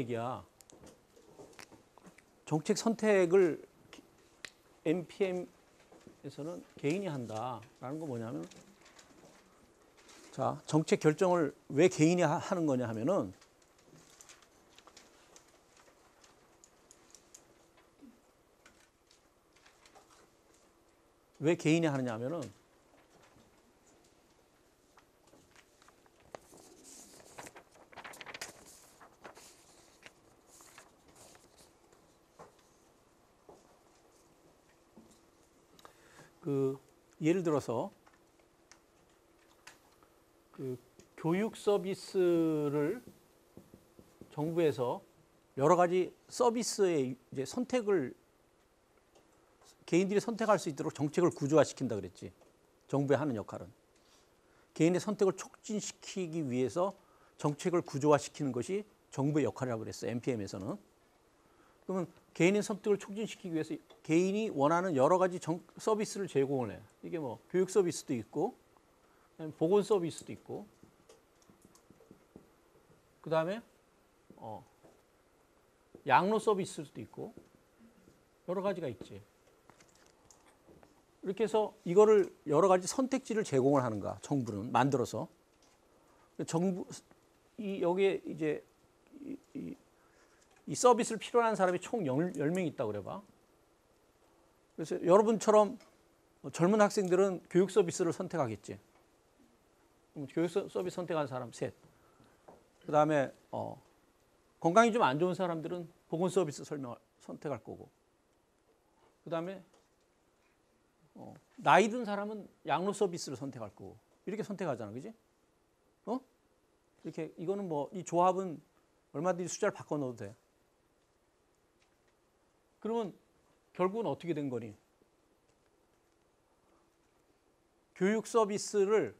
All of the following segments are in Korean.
얘기야. 정책 선택을 NPM에서는 개인이 한다라는 거 뭐냐면, 자, 정책 결정을 왜 개인이 하는 거냐 하면은, 왜 개인이 하느냐 하면은, 예를 들어서 교육 서비스를 정부에서 여러 가지 서비스의 이제 선택을 개인들이 선택할 수 있도록 정책을 구조화시킨다 그랬지. 정부의 하는 역할은 개인의 선택을 촉진시키기 위해서 정책을 구조화시키는 것이 정부의 역할이라고 그랬어. NPM에서는. 그러면 개인의 선택을 촉진시키기 위해서 개인이 원하는 여러 가지 서비스를 제공을 해. 이게 뭐 교육 서비스도 있고, 보건 서비스도 있고, 그 다음에 양로 서비스도 있고, 여러 가지가 있지. 이렇게 해서 이거를 여러 가지 선택지를 제공을 하는가, 정부는 만들어서. 여기에 이제 이 서비스를 필요로 하는 사람이 총 10명이 있다고 그래봐. 그래서 여러분처럼 젊은 학생들은 교육 서비스를 선택하겠지. 교육 서비스 선택한 사람 셋. 그 다음에 건강이 좀 안 좋은 사람들은 보건 서비스 선택할 거고. 그 다음에 나이 든 사람은 양로 서비스를 선택할 거고. 이렇게 선택하잖아, 그지? 이렇게 이거는 뭐 이 조합은 얼마든지 숫자를 바꿔 넣어도 돼. 그러면 결국은 어떻게 된 거니? 교육 서비스를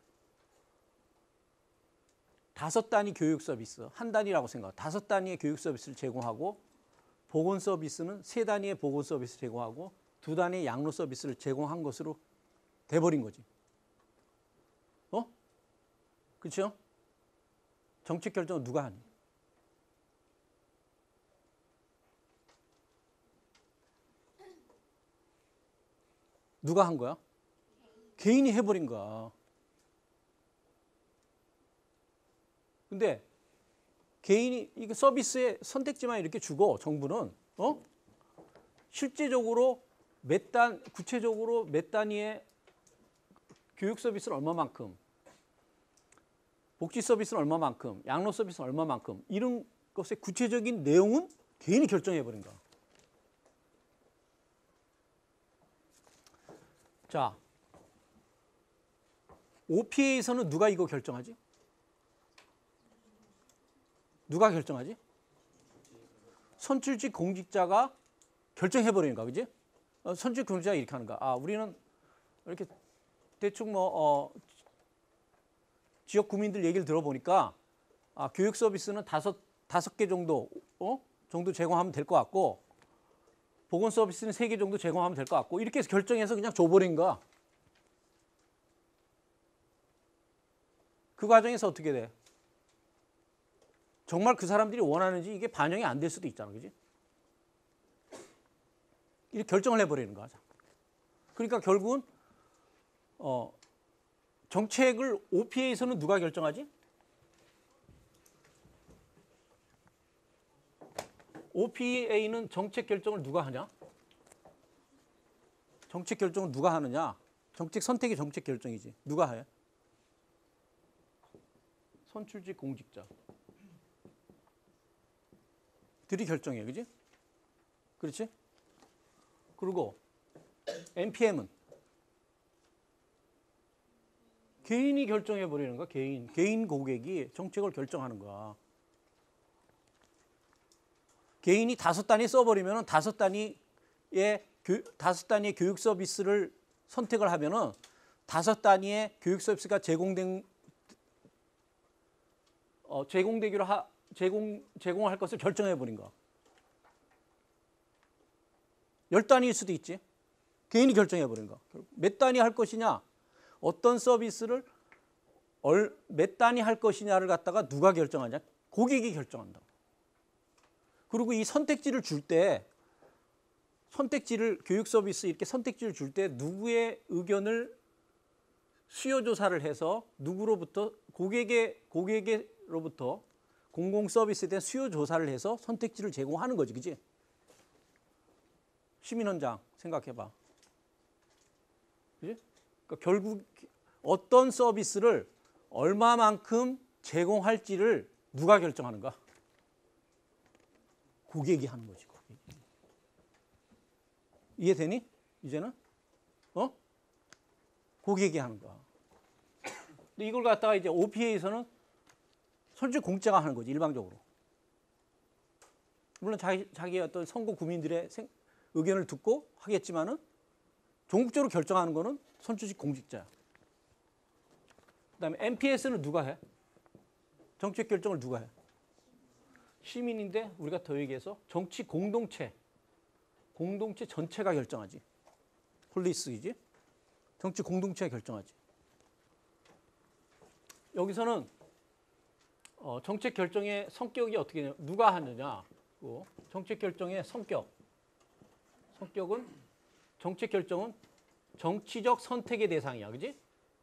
5단위 교육 서비스, 한 단위라고 생각해. 5단위의 교육 서비스를 제공하고, 보건 서비스는 3단위의 보건 서비스 제공하고, 2단위의 양로 서비스를 제공한 것으로 돼버린 거지. 그렇죠? 정책 결정은 누가 하니? 누가 한 거야? 개인이 해버린 거야. 근데 개인이 이게 서비스의 선택지만 이렇게 주고 정부는 실제적으로 구체적으로 몇 단위의 교육 서비스는 얼마만큼, 복지 서비스는 얼마만큼, 양로 서비스는 얼마만큼, 이런 것의 구체적인 내용은 개인이 결정해버린 거야. 자, OPA에서는 누가 이거 결정하지? 누가 결정하지? 선출직 공직자가 결정해버리는 거야, 그지? 선출직 공직자가 이렇게 하는 거야. 우리는 이렇게 대충 지역 구민들 얘기를 들어보니까 교육 서비스는 다섯 개 정도 제공하면 될 것 같고, 보건 서비스는 3개 정도 제공하면 될 것 같고, 이렇게 해서 결정해서 그냥 줘버린 거야. 그 과정에서 어떻게 돼? 정말 그 사람들이 원하는지 이게 반영이 안 될 수도 있잖아, 그지? 이렇게 결정을 해버리는 거야. 그러니까 결국은 정책을 OPA에서는 누가 결정하지? OPA는 정책 결정을 누가 하냐? 정책 결정을 누가 하느냐? 정책 선택이 정책 결정이지. 누가 해? 선출직 공직자 들이 결정해, 그지? 그렇지? 그리고 NPM은 개인이 결정해 버리는 거야. 개인 고객이 정책을 결정하는 거야. 개인이 5단위 써버리면은 5단위의 교육 서비스를 선택을 하면은 5단위의 교육 서비스가 제공할 것을 결정해 버린 거야. 10단위일 수도 있지. 개인이 결정해 버린 거야. 몇 단위 할 것이냐, 어떤 서비스를 몇 단위 할 것이냐를 갖다가 누가 결정하냐? 고객이 결정한다. 그리고 이 선택지를 줄 때 선택지를 교육 서비스 이렇게 선택지를 줄 때 누구의 의견을 수요 조사를 해서 누구로부터 고객에게로부터 공공 서비스에 대한 수요 조사를 해서 선택지를 제공하는 거지, 그지? 시민 현장 생각해봐, 그지? 그러니까 결국 어떤 서비스를 얼마만큼 제공할지를 누가 결정하는가? 고객이 하는 거지, 고객이. 이해되니? 이제는? 고객이 하는 거야. 근데 이걸 갖다가 이제 OPA에서는 솔직히 공짜가 하는 거지, 일방적으로. 물론 자기 어떤 선거 구민들의 의견을 듣고 하겠지만은 전국적으로 결정하는 거는 선출직 공직자야. 그다음에 MPS는 누가 해? 정책 결정을 누가 해? 시민인데 우리가 더 얘기해서 정치 공동체 전체가 결정하지. 폴리스이지. 정치 공동체가 결정하지. 여기서는 정책 결정의 성격이 어떻게 되냐? 누가 하느냐? 정책 결정의 성격은 정책 결정은 정치적 선택의 대상이야, 그지?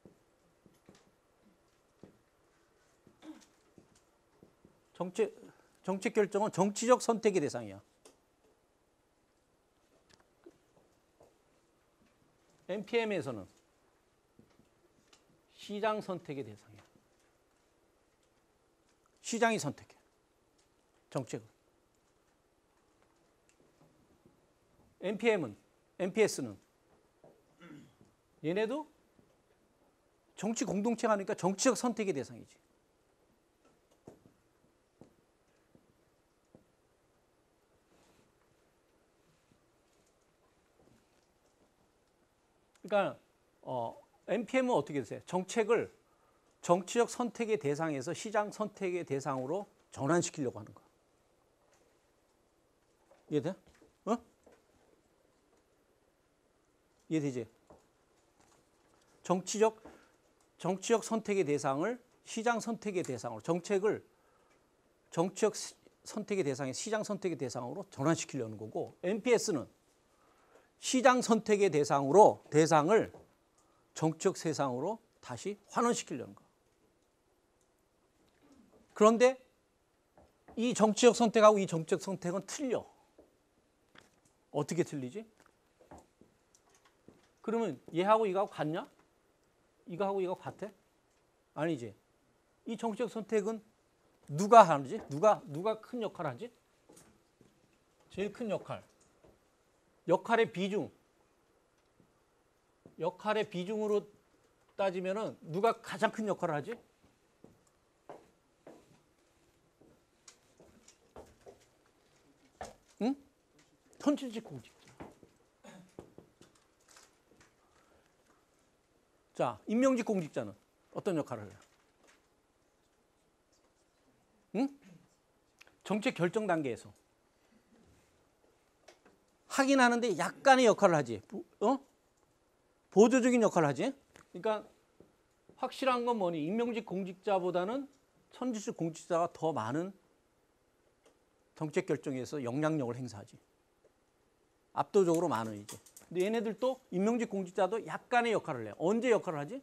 정책 결정은 정치적 선택의 대상이야. NPM에서는 시장 선택의 대상이야. 시장이 선택해, 정책을. MPS는 얘네도 정치 공동체가 하니까 정치적 선택의 대상이지. 그러니까 NPM은 어떻게 되세요? 정책을 정치적 선택의 대상에서 시장 선택의 대상으로 전환시키려고 하는 거야. 이해돼? 이해되지? 정치적 선택의 대상을 시장 선택의 대상으로, 정책을 정치적 선택의 대상에 시장 선택의 대상으로 전환시키려는 거고, NPS는 시장 선택의 대상을 정치적 세상으로 다시 환원시키려는 거야. 그런데 이 정치적 선택하고 이 정치적 선택은 틀려. 어떻게 틀리지? 그러면 얘하고 이거하고 같냐? 이거하고 이거 같아? 아니지. 이 정치적 선택은 누가 하지? 누가 큰 역할을 하지? 제일 큰 역할의 비중으로 따지면은 누가 가장 큰 역할을 하지? 응? 선출직 공직자. 자, 임명직 공직자는 어떤 역할을 해요? 응? 정책 결정 단계에서 하긴 하는데 약간의 역할을 하지. 보조적인 역할을 하지. 그러니까 확실한 건 뭐니? 임명직 공직자보다는 선출직 공직자가 더 많은 정책 결정에서 영향력을 행사하지. 압도적으로 많은 이제. 근데 얘네들도 임명직 공직자도 약간의 역할을 해요. 언제 역할을 하지?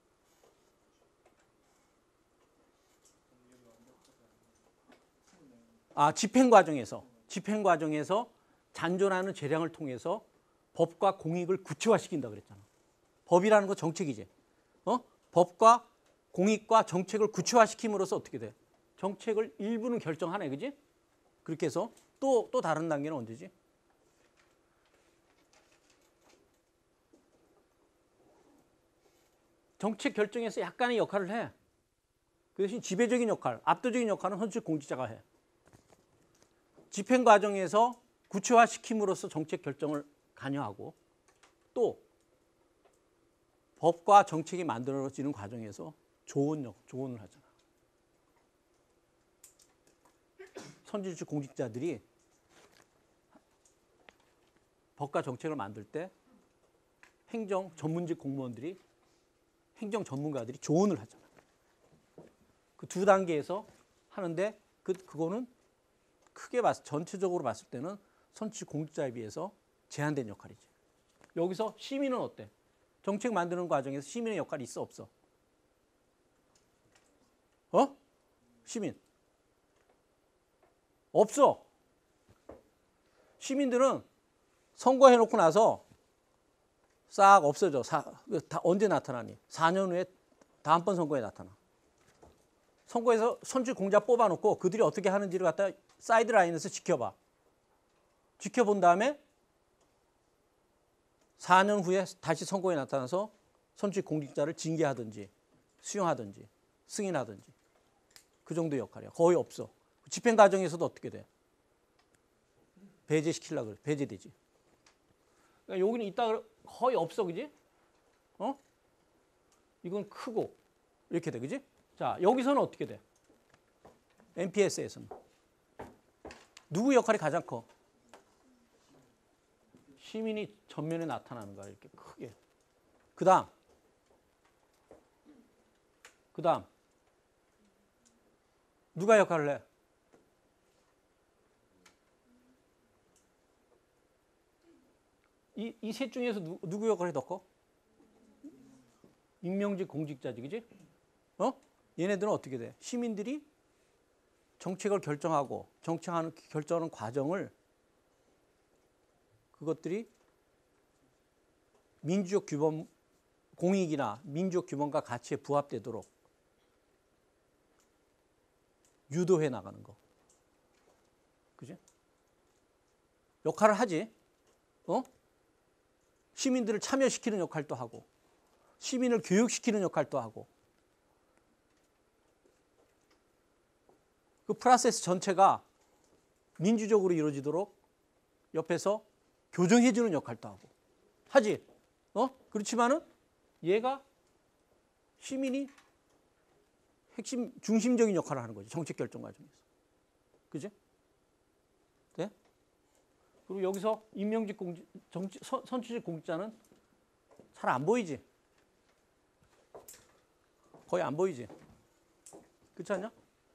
집행 과정에서 잔존하는 재량을 통해서 법과 공익을 구체화시킨다 그랬잖아. 법이라는 건 정책이지. 법과 공익과 정책을 구체화시킴으로써 어떻게 돼? 정책을 일부는 결정하네, 그지? 그렇게 해서 또 다른 단계는 언제지? 정책 결정에서 약간의 역할을 해. 그 대신 지배적인 역할, 압도적인 역할은 선출직 공직자가 해. 집행 과정에서 구체화시킴으로써 정책 결정을 관여하고, 또 법과 정책이 만들어지는 과정에서 조언을 하잖아. 선출직 공직자들이 법과 정책을 만들 때 행정 전문직 공무원들이, 행정 전문가들이 조언을 하잖아. 그 두 단계에서 하는데 그거는 크게 전체적으로 봤을 때는 선출직 공직자에 비해서 제한된 역할이지. 여기서 시민은 어때? 정책 만드는 과정에서 시민의 역할이 있어 없어? 시민 없어. 시민들은 선거해놓고 나서 싹 없어져. 다 언제 나타나니? 4년 후에 다음번 선거에 나타나. 선거에서 선출직 공직자 뽑아놓고 그들이 어떻게 하는지를 갖다 사이드라인에서 지켜봐. 지켜본 다음에 4년 후에 다시 선거에 나타나서 선출직 공직자를 징계하든지 수용하든지 승인하든지 그 정도의 역할이야. 거의 없어. 집행 과정에서도 어떻게 돼? 배제시키려고 그래. 배제되지. 그러니까 여기는 있다 거의 없어. 그지? 이건 크고 이렇게 돼. 그지? 자, 여기서는 어떻게 돼? NPS에서는 누구 역할이 가장 커? 시민이 전면에 나타나는 거야. 이렇게 크게. 그다음 누가 역할을 해? 이 셋 중에서 누구 역할이 더 커? 임명직 공직자지, 그지? 얘네들은 어떻게 돼? 시민들이 정책을 결정하고 결정하는 과정을 그것들이 민주적 규범, 공익이나 민주적 규범과 가치에 부합되도록 유도해 나가는 거. 그지? 역할을 하지. 시민들을 참여시키는 역할도 하고 시민을 교육시키는 역할도 하고 그 프로세스 전체가 민주적으로 이루어지도록 옆에서 교정해주는 역할도 하고 하지. 그렇지만은 얘가 시민이 핵심 중심적인 역할을 하는 거지. 정책 결정 과정에서. 그지? 네? 그리고 여기서 임명직 선출직 공직자는 잘 안 보이지. 거의 안 보이지. 그렇지 않냐?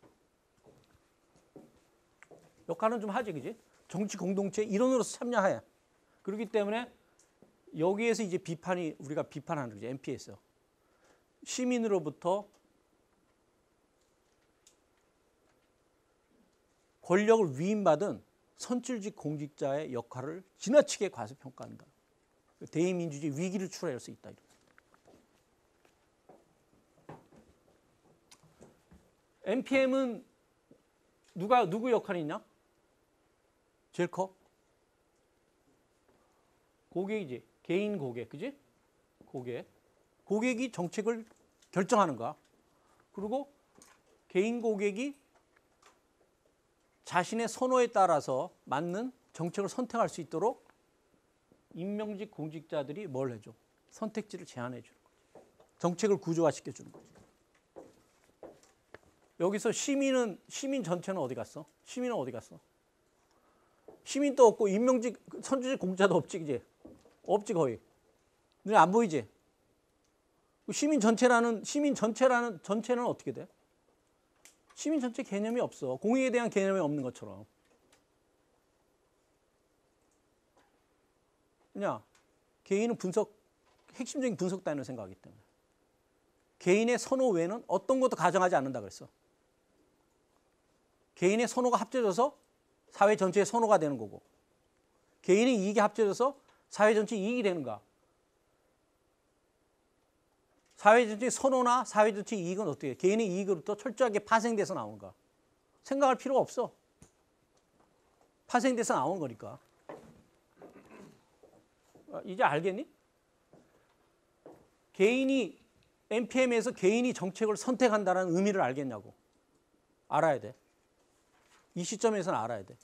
역할은 좀 하지, 그지? 정치 공동체 일원으로서 참여해. 그렇기 때문에 여기에서 이제 우리가 비판하는 거지. NPS. 시민으로부터 권력을 위임받은 선출직 공직자의 역할을 지나치게 과소평가한다. 대의민주주의 위기를 초래할 수 있다. NPM은 누구 역할이 있냐? 제일 커? 고객이지. 개인 고객, 그지? 고객이 정책을 결정하는 거야. 그리고 개인 고객이 자신의 선호에 따라서 맞는 정책을 선택할 수 있도록 임명직 공직자들이 뭘 해줘? 선택지를 제안해 주는 거지. 정책을 구조화시켜 주는 거지. 여기서 시민 전체는 어디 갔어? 시민은 어디 갔어? 시민도 없고 선출직 공직자도 없지, 그지? 없지 거의. 눈에 안 보이지? 시민 전체는 어떻게 돼? 시민 전체 개념이 없어. 공익에 대한 개념이 없는 것처럼. 그냥 개인은 핵심적인 분석단을 생각하기 때문에. 개인의 선호 외에는 어떤 것도 가정하지 않는다 그랬어. 개인의 선호가 합쳐져서 사회 전체의 선호가 되는 거고 개인의 이익이 합쳐져서 사회 전체 이익이 되는 거야. 사회 전체의 선호나 사회 전체의 이익은 어떻게 해? 개인의 이익으로부터 철저하게 파생돼서 나오는 거야. 생각할 필요가 없어. 파생돼서 나오는 거니까. 이제 알겠니? NPM에서 개인이 정책을 선택한다는 의미를 알겠냐고. 알아야 돼. 이 시점에서는 알아야 돼.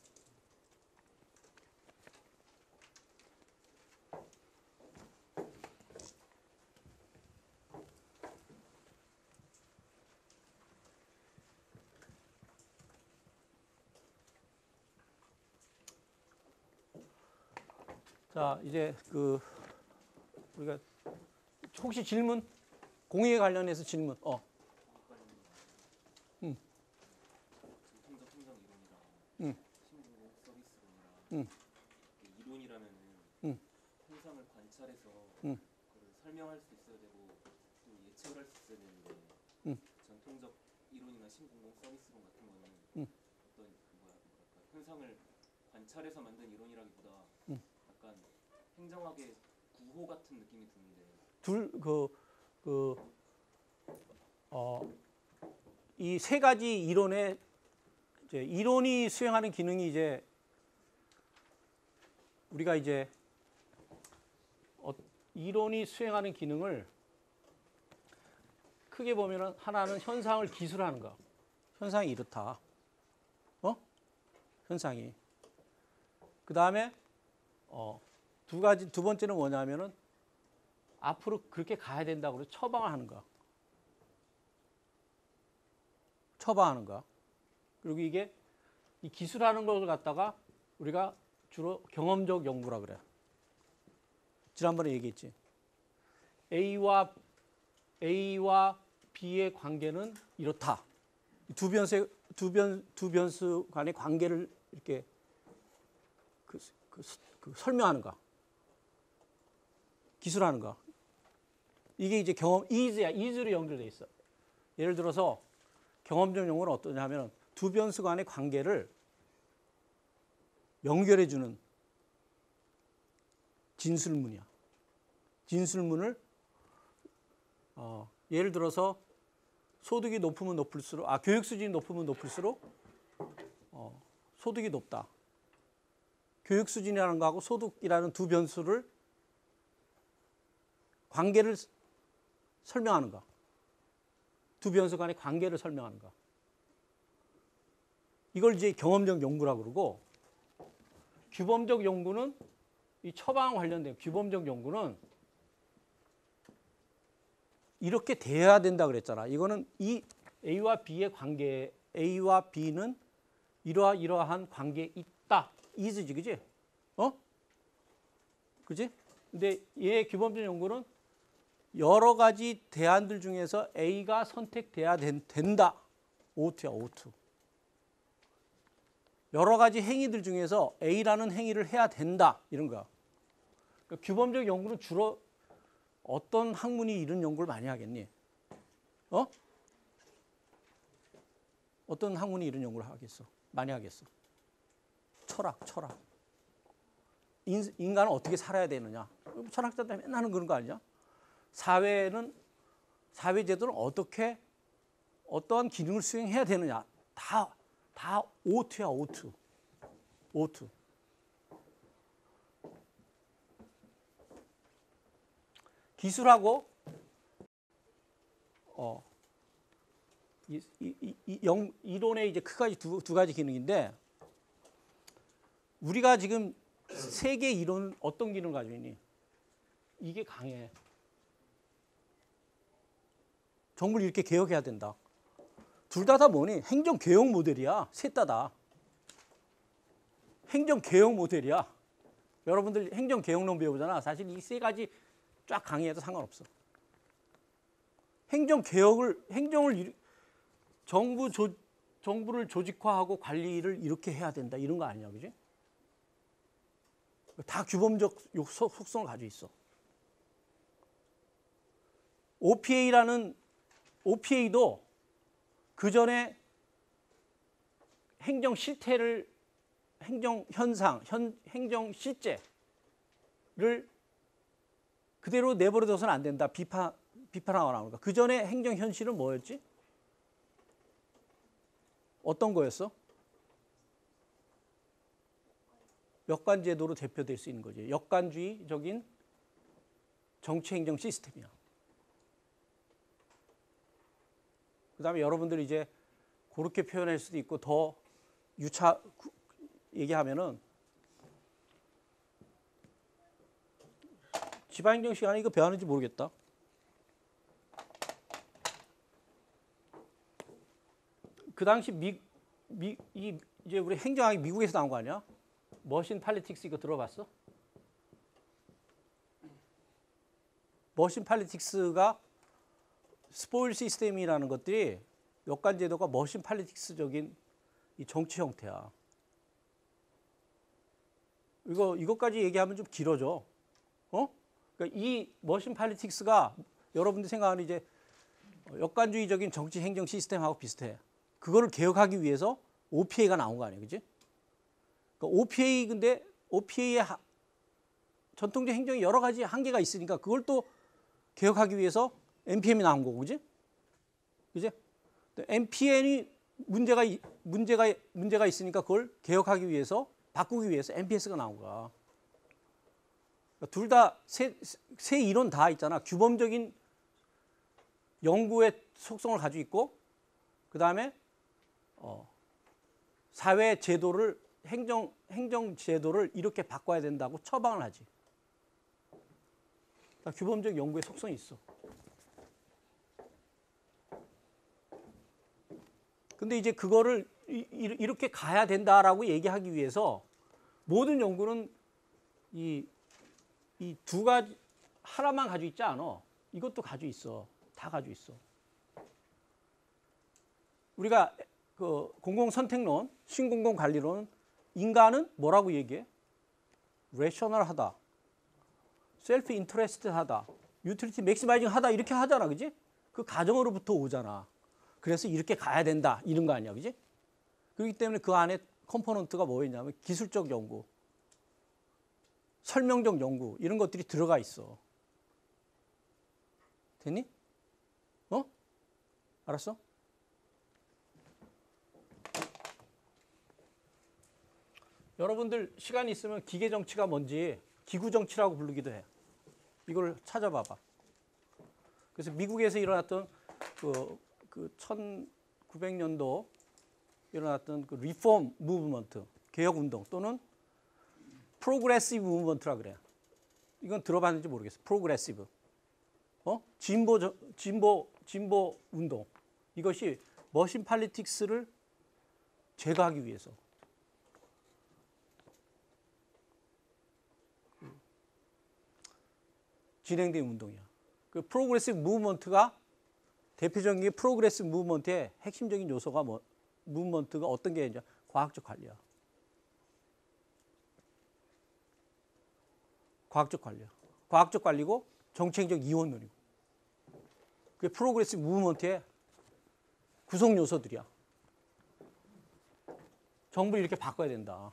자, 이제 우리가 혹시 질문? 공익에 관련해서 질문. 통장 이론이랑 응. 이론이라면은 응. 현상을 관찰해서 응. 그걸 설명할 수 있어야 되고 또 예측을 할 수 있어야 되는데 응. 전통적 이론이나 신공공 서비스론 같은 거는 응. 어떤 뭐랄까 현상을 관찰해서 만든 이론이라기보다 응. 약간 행정학의 구호 같은 느낌이 드는데 이 세 가지 이론의 이제 이론이 수행하는 기능이 이제 우리가 이제 이론이 수행하는 기능을 크게 보면은 하나는 현상을 기술하는 거. 현상이 이렇다. 현상이. 그 다음에 두 번째는 뭐냐면은 앞으로 그렇게 가야 된다고 처방을 하는 거. 처방하는 거. 그리고 이게 이 기술하는 걸 갖다가 우리가 주로 경험적 연구라 그래. 지난번에 얘기했지. A와 B의 관계는 이렇다. 두 변수 간의 관계를 이렇게 설명하는 거. 기술하는 거. 이게 이제 이즈로 연결돼 있어. 예를 들어서 경험적 연구는 어떠냐면 두 변수 간의 관계를 연결해 주는 진술문이야. 진술문을 예를 들어서 소득이 높으면 높을수록 교육 수준이 높으면 높을수록 소득이 높다. 교육 수준이라는 거하고 소득이라는 두 변수를 관계를 설명하는 거. 두 변수 간의 관계를 설명하는 거. 이걸 이제 경험적 연구라고 그러고 규범적 연구는 이 처방 관련된 규범적 연구는 이렇게 돼야 된다 그랬잖아. 이거는 이 A와 B의 관계, A와 B는 이러한 관계에 있다. is지, 그지? 그지? 근데 얘의 규범적 연구는 여러 가지 대안들 중에서 A가 선택돼야 된다. O2야, O2. 여러 가지 행위들 중에서 A라는 행위를 해야 된다. 이런 거야. 그러니까 규범적 연구는 주로 어떤 학문이 이런 연구를 많이 하겠니? 어떤 학문이 이런 연구를 하겠어? 많이 하겠어? 철학. 인간은 어떻게 살아야 되느냐? 철학자들 맨날 하는 그런 거 아니야? 사회제도는 어떠한 기능을 수행해야 되느냐? 다 O2야, O2. 기술하고 이론의 이제 크게 두 가지 기능인데 우리가 지금 세계 이론 어떤 기능을 가지고 있니? 이게 강해. 정부를 이렇게 개혁해야 된다. 둘 다 뭐니? 행정개혁 모델이야. 셋 다. 행정개혁 모델이야. 여러분들 행정개혁론 배우잖아. 사실 이 세 가지 쫙 강의해도 상관없어. 정부를 조직화하고 관리를 이렇게 해야 된다. 이런 거 아니냐, 그지? 다 규범적 속성을 가지고 있어. OPA도 그 전에 행정 실태를, 행정 현상, 행정 실제를 그대로 내버려둬서는 안 된다. 비판하고 나오니까. 그 전에 행정 현실은 뭐였지? 어떤 거였어? 역관제도로 대표될 수 있는 거지. 역관주의적인 정치행정 시스템이야. 그 다음에 여러분들이 이제 그렇게 표현할 수도 있고 더 유차 얘기하면은 지방행정 시간에 이거 배웠는지 모르겠다. 그 당시 이제 우리 행정학이 미국에서 나온 거 아니야? 머신 팔리틱스 이거 들어봤어? 머신 팔리틱스가 스포일 시스템이라는 것들이 역관제도가 머신 팔리틱스적인 이 정치 형태야. 이것까지 얘기하면 좀 길어져. 그러니까 이 머신 팔리틱스가 여러분들 생각하는 이제 역관주의적인 정치 행정 시스템하고 비슷해. 그거를 개혁하기 위해서 OPA가 나온 거 아니에요, 그지? 그러니까 근데 OPA의 전통적 행정이 여러 가지 한계가 있으니까 그걸 또 개혁하기 위해서 NPM이 나온 거고, 그지? 그지? NPM이 문제가 있으니까 그걸 개혁하기 위해서 바꾸기 위해서 NPS가 나온 거야. 그러니까 둘 다 세 이론 다 있잖아. 규범적인 연구의 속성을 가지고 있고, 그 다음에 사회 제도를 행정 제도를 이렇게 바꿔야 된다고 처방을 하지. 그러니까 규범적 연구의 속성이 있어. 근데 이제 그거를 이렇게 가야 된다라고 얘기하기 위해서 모든 연구는 이 두 가지 하나만 가지고 있지 않아. 이것도 가지고 있어. 다 가지고 있어. 우리가 그 공공선택론, 신공공관리론, 인간은 뭐라고 얘기해? 레셔널하다, 셀프 인터레스트하다, 유틸리티 맥시마이징하다 이렇게 하잖아, 그지? 그 가정으로부터 오잖아. 그래서 이렇게 가야 된다 이런 거 아니야, 그지? 그렇기 때문에 그 안에 컴포넌트가 뭐였냐면 기술적 연구, 설명적 연구 이런 것들이 들어가 있어. 됐니? 알았어? 여러분들 시간이 있으면 기계 정치가 뭔지 기구 정치라고 부르기도 해. 이걸 찾아봐봐. 그래서 미국에서 일어났던 그 1900년도 일어났던 그 리폼 무브먼트, 개혁 운동 또는 프로그레시브 무브먼트라 그래. 이건 들어봤는지 모르겠어. 프로그레시브. 진보 운동. 이것이 머신 팔리틱스를 제거하기 위해서 진행된 운동이야. 그 프로그레시브 무브먼트가 대표적인 게 프로그레시브 무브먼트의 핵심적인 요소가 무브먼트가 어떤 게 이제 과학적 관리야. 과학적 관리고 정책적 이원론이고. 그게 프로그레시브 무브먼트의 구성 요소들이야. 정부를 이렇게 바꿔야 된다.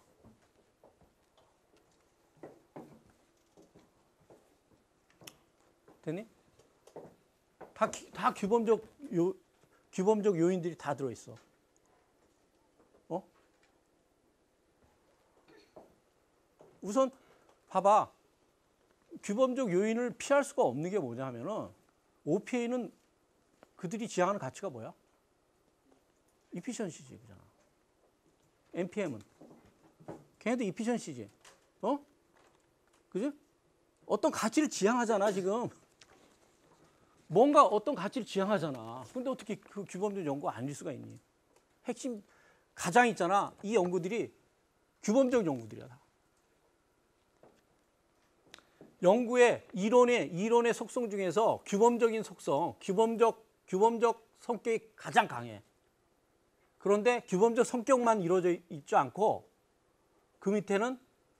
됐니? 다 규범적 요인들이 다 들어있어. 우선 봐봐. 규범적 요인을 피할 수가 없는 게 뭐냐 하면은 OPA는 그들이 지향하는 가치가 뭐야? 이피션시지, 그잖아. NPM은 걔네도 이피션시지. 그지? 어떤 가치를 지향하잖아, 지금. 뭔가 어떤 가치를 지향하잖아. 근데 어떻게 그 규범적 연구가 아닐 수가 있니? 핵심 가장 있잖아. 이 연구들이 규범적 연구들이야. 다. 연구의 이론의 속성 중에서 규범적인 속성, 규범적 성격이 가장 강해. 그런데 규범적 성격만 이루어져 있지 않고 그 밑에는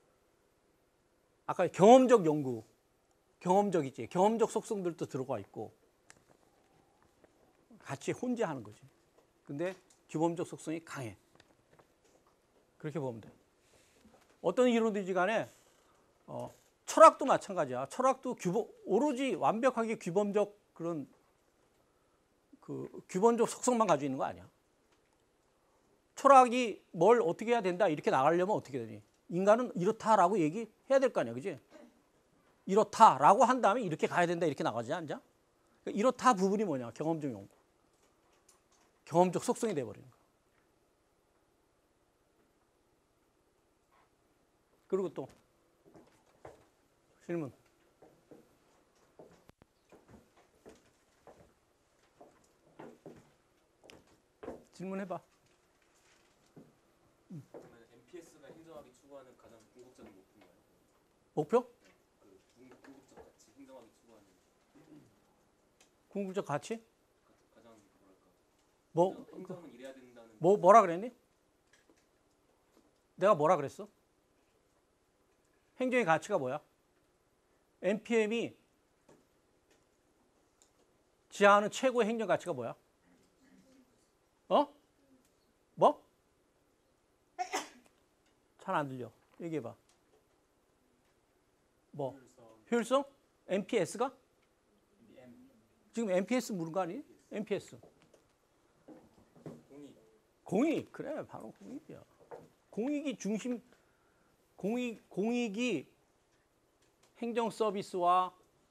아까 경험적 연구, 경험적 속성들도 들어가 있고 같이 혼재하는 거지. 근데 규범적 속성이 강해. 그렇게 보면 돼. 어떤 이론이든지 간에 철학도 마찬가지야. 철학도 오로지 완벽하게 규범적 그런 규범적 속성만 가지고 있는 거 아니야. 철학이 뭘 어떻게 해야 된다 이렇게 나가려면 어떻게 되니? 인간은 이렇다라고 얘기해야 될 거 아니야, 그지? 이렇다라고 한 다음에 이렇게 가야 된다 이렇게 나가지 않냐? 그러니까 이렇다 부분이 뭐냐? 경험적 연구, 경험적 속성이 돼버리는 거야. 그리고 또 질문. 질문해봐. 그러면 NPS가 행정학이 추구하는 가장 궁극적인 목표인가요? 목표? 그 궁극적 가치, 행정학이 추구하는 궁극적 가치? 가장 뭐랄까? 행정은 이래야 된다는. 뭐라 그랬니? 내가 뭐라 그랬어? 행정의 가치가 뭐야? NPM이 지향하는 최고의 행정 가치가 뭐야? 뭐? 잘 안 들려. 얘기해봐. 뭐? 효율성? NPS가? 지금 NPS 물은 거 아니에요? NPS. 공익. 그래, 바로 공익이야. 공익이 중심, 공익이 행정 서비스와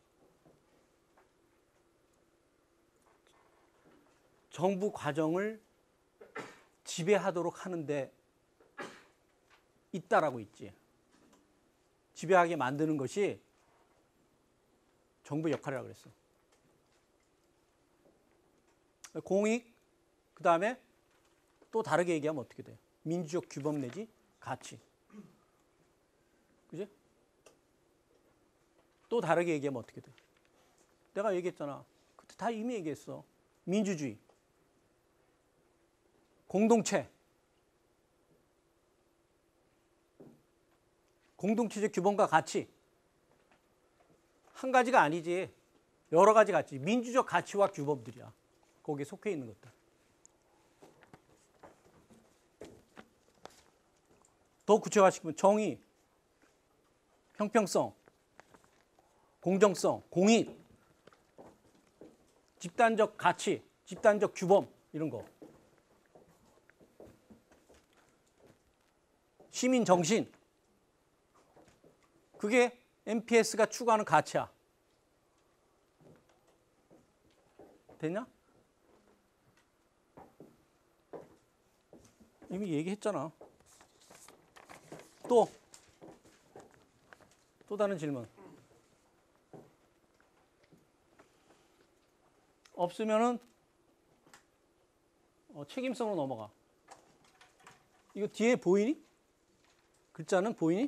정부 과정을 지배하도록 하는데 있다라고 있지. 지배하게 만드는 것이 정부의 역할이라고 그랬어. 공익, 그 다음에 또 다르게 얘기하면 어떻게 돼? 민주적 규범 내지 가치. 그지? 또 다르게 얘기하면 어떻게 돼? 내가 얘기했잖아. 그때 다 이미 얘기했어. 민주주의, 공동체, 공동체적 규범과 가치. 한 가지가 아니지. 여러 가지 가치. 민주적 가치와 규범들이야. 거기에 속해 있는 것들. 더 구체화시키면 정의, 형평성, 공정성, 공익, 집단적 가치, 집단적 규범 이런 거. 시민 정신. 그게 NPS가 추구하는 가치야. 됐냐? 이미 얘기했잖아. 또 다른 질문. 없으면은 책임성으로 넘어가. 이거 뒤에 보이니? 글자는 보이니?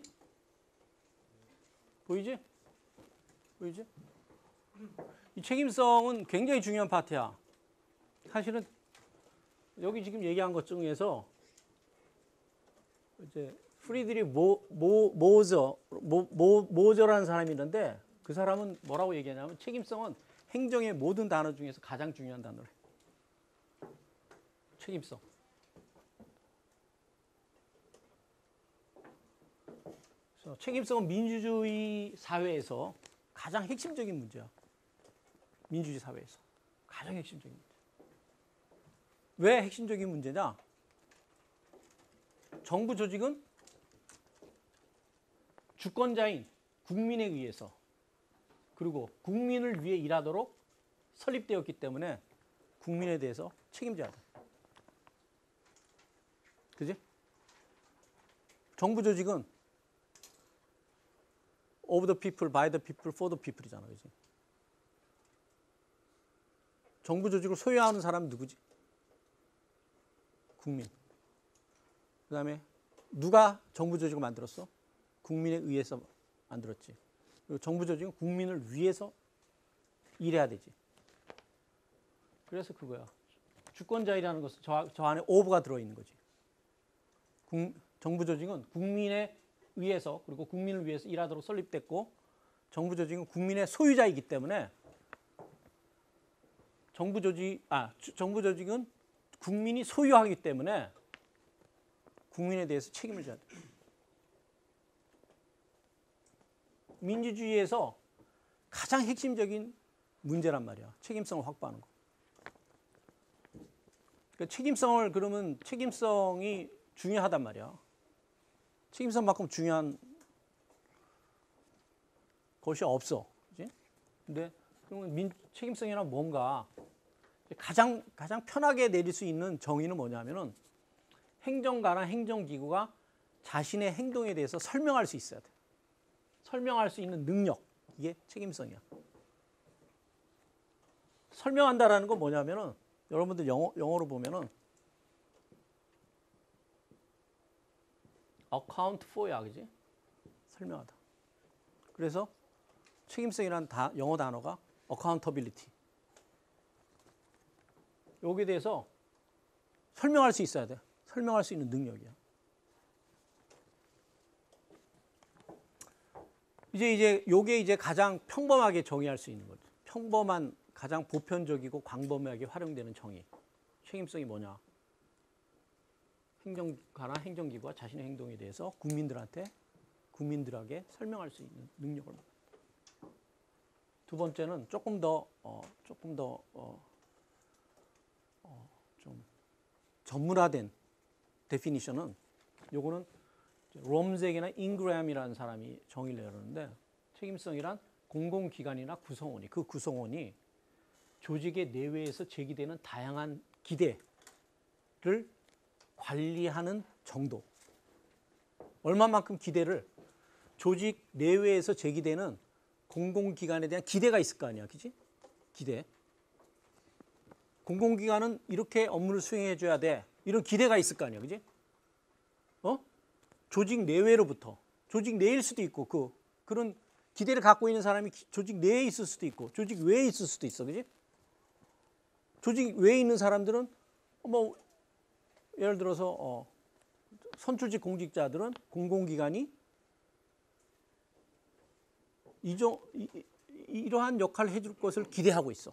보이지? 보이지? 이 책임성은 굉장히 중요한 파트야. 사실은 여기 지금 얘기한 것 중에서 이제 프리드리 모저라는 사람이 있는데 그 사람은 뭐라고 얘기하냐면 책임성은 행정의 모든 단어 중에서 가장 중요한 단어래. 책임성. 그래서 책임성은 민주주의 사회에서 가장 핵심적인 문제야. 민주주의 사회에서 가장 핵심적인 문제. 왜 핵심적인 문제냐? 정부 조직은 주권자인 국민에 의해서 그리고 국민을 위해 일하도록 설립되었기 때문에 국민에 대해서 책임져야 돼. 그지? 정부 조직은 of the people, by the people, for the people이잖아. 그지? 정부 조직을 소유하는 사람은 누구지? 국민. 그 다음에 누가 정부 조직을 만들었어? 국민에 의해서 만들었지. 그리고 정부 조직은 국민을 위해서 일해야 되지. 그래서 그거야. 주권자이라는 것은 저 안에 오브가 들어있는 거지. 정부 조직은 국민에 의해서 그리고 국민을 위해서 일하도록 설립됐고 정부 조직은 국민의 소유자이기 때문에 정부 조직은 국민이 소유하기 때문에 국민에 대해서 책임을 져야 돼. 민주주의에서 가장 핵심적인 문제란 말이야. 책임성을 확보하는 거. 그러니까 책임성을 그러면 책임성이 중요하단 말이야. 책임성만큼 중요한 것이 없어. 그치? 근데 그러면 책임성이란 뭔가 가장 편하게 내릴 수 있는 정의는 뭐냐면은 행정가나 행정기구가 자신의 행동에 대해서 설명할 수 있어야 돼. 설명할 수 있는 능력. 이게 책임성이야. 설명한다라는 건 뭐냐면은 여러분들 영어로 보면은 account for야, 그지? 설명하다. 그래서 책임성이라는 영어 단어가 accountability. 여기에 대해서 설명할 수 있어야 돼. 설명할 수 있는 능력이야. 이제 요게 이제 가장 평범하게 정의할 수 있는 거죠. 평범한 가장 보편적이고 광범위하게 활용되는 정의. 책임성이 뭐냐? 행정가나 행정기구가 자신의 행동에 대해서 국민들에게 설명할 수 있는 능력을 말합니다. 두 번째는 조금 더 좀 전문화된 데피니션은 요거는 롬zek이나 잉그램이라는 사람이 정의를 내렸는데 책임성이란 공공기관이나 구성원이 그 구성원이 조직의 내외에서 제기되는 다양한 기대를 관리하는 정도. 얼마만큼 기대를 조직 내외에서 제기되는 공공기관에 대한 기대가 있을 거 아니야, 그지? 기대. 공공기관은 이렇게 업무를 수행해 줘야 돼. 이런 기대가 있을 거 아니야, 그지? 조직 내외로부터. 조직 내일 수도 있고 그런 기대를 갖고 있는 사람이 조직 내에 있을 수도 있고 조직 외에 있을 수도 있어, 그지? 조직 외에 있는 사람들은 뭐 예를 들어서 선출직 공직자들은 공공기관이 이러한 역할을 해줄 것을 기대하고 있어.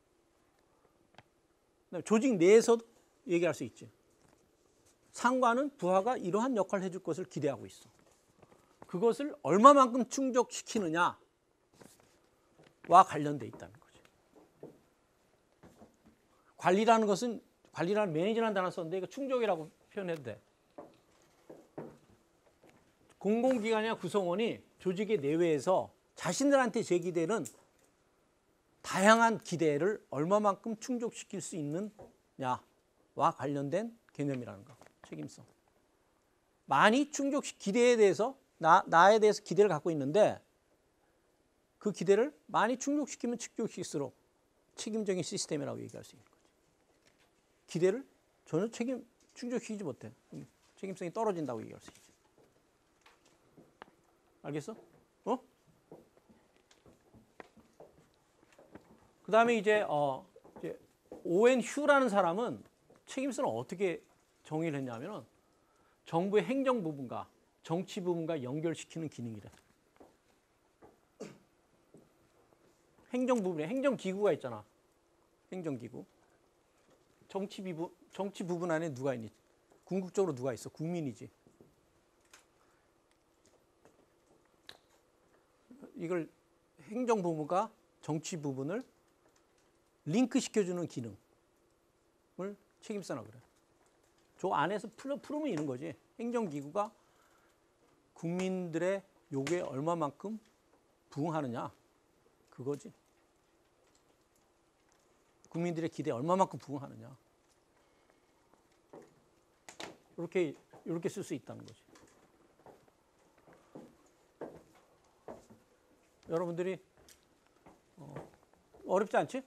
조직 내에서도 얘기할 수 있지. 상관은 부하가 이러한 역할을 해줄 것을 기대하고 있어. 그것을 얼마만큼 충족시키느냐와 관련돼 있다는 거지. 관리라는 것은 관리라는 매니저라는 단어 썼는데 이거 충족이라고 표현해도 돼. 공공기관이나 구성원이 조직의 내외에서 자신들한테 제기되는 다양한 기대를 얼마만큼 충족시킬 수 있느냐와 관련된 개념이라는 거. 책임성. 많이 기대에 대해서 나에 대해서 기대를 갖고 있는데 그 기대를 많이 충족시키면 충족시킬수록 책임적인 시스템이라고 얘기할 수 있는 거지. 기대를 전혀 충족시키지 못해. 책임성이 떨어진다고 얘기할 수 있지. 알겠어? 그 다음에 이제 오웬 휴라는 사람은 책임성을 어떻게 정의를 했냐면은 정부의 행정 부분과 정치 부분과 연결시키는 기능이래. 행정 부분에 행정기구가 있잖아. 행정기구. 정치 부분 안에 누가 있니? 궁극적으로 누가 있어? 국민이지. 이걸 행정 부분과 정치 부분을 링크 시켜주는 기능을 책임성이라고 그래. 저 안에서 풀으면 이런 거지. 행정기구가 국민들의 요구에 얼마만큼 부응하느냐. 그거지. 국민들의 기대에 얼마만큼 부응하느냐. 이렇게 쓸 수 있다는 거지. 여러분들이 어렵지 않지?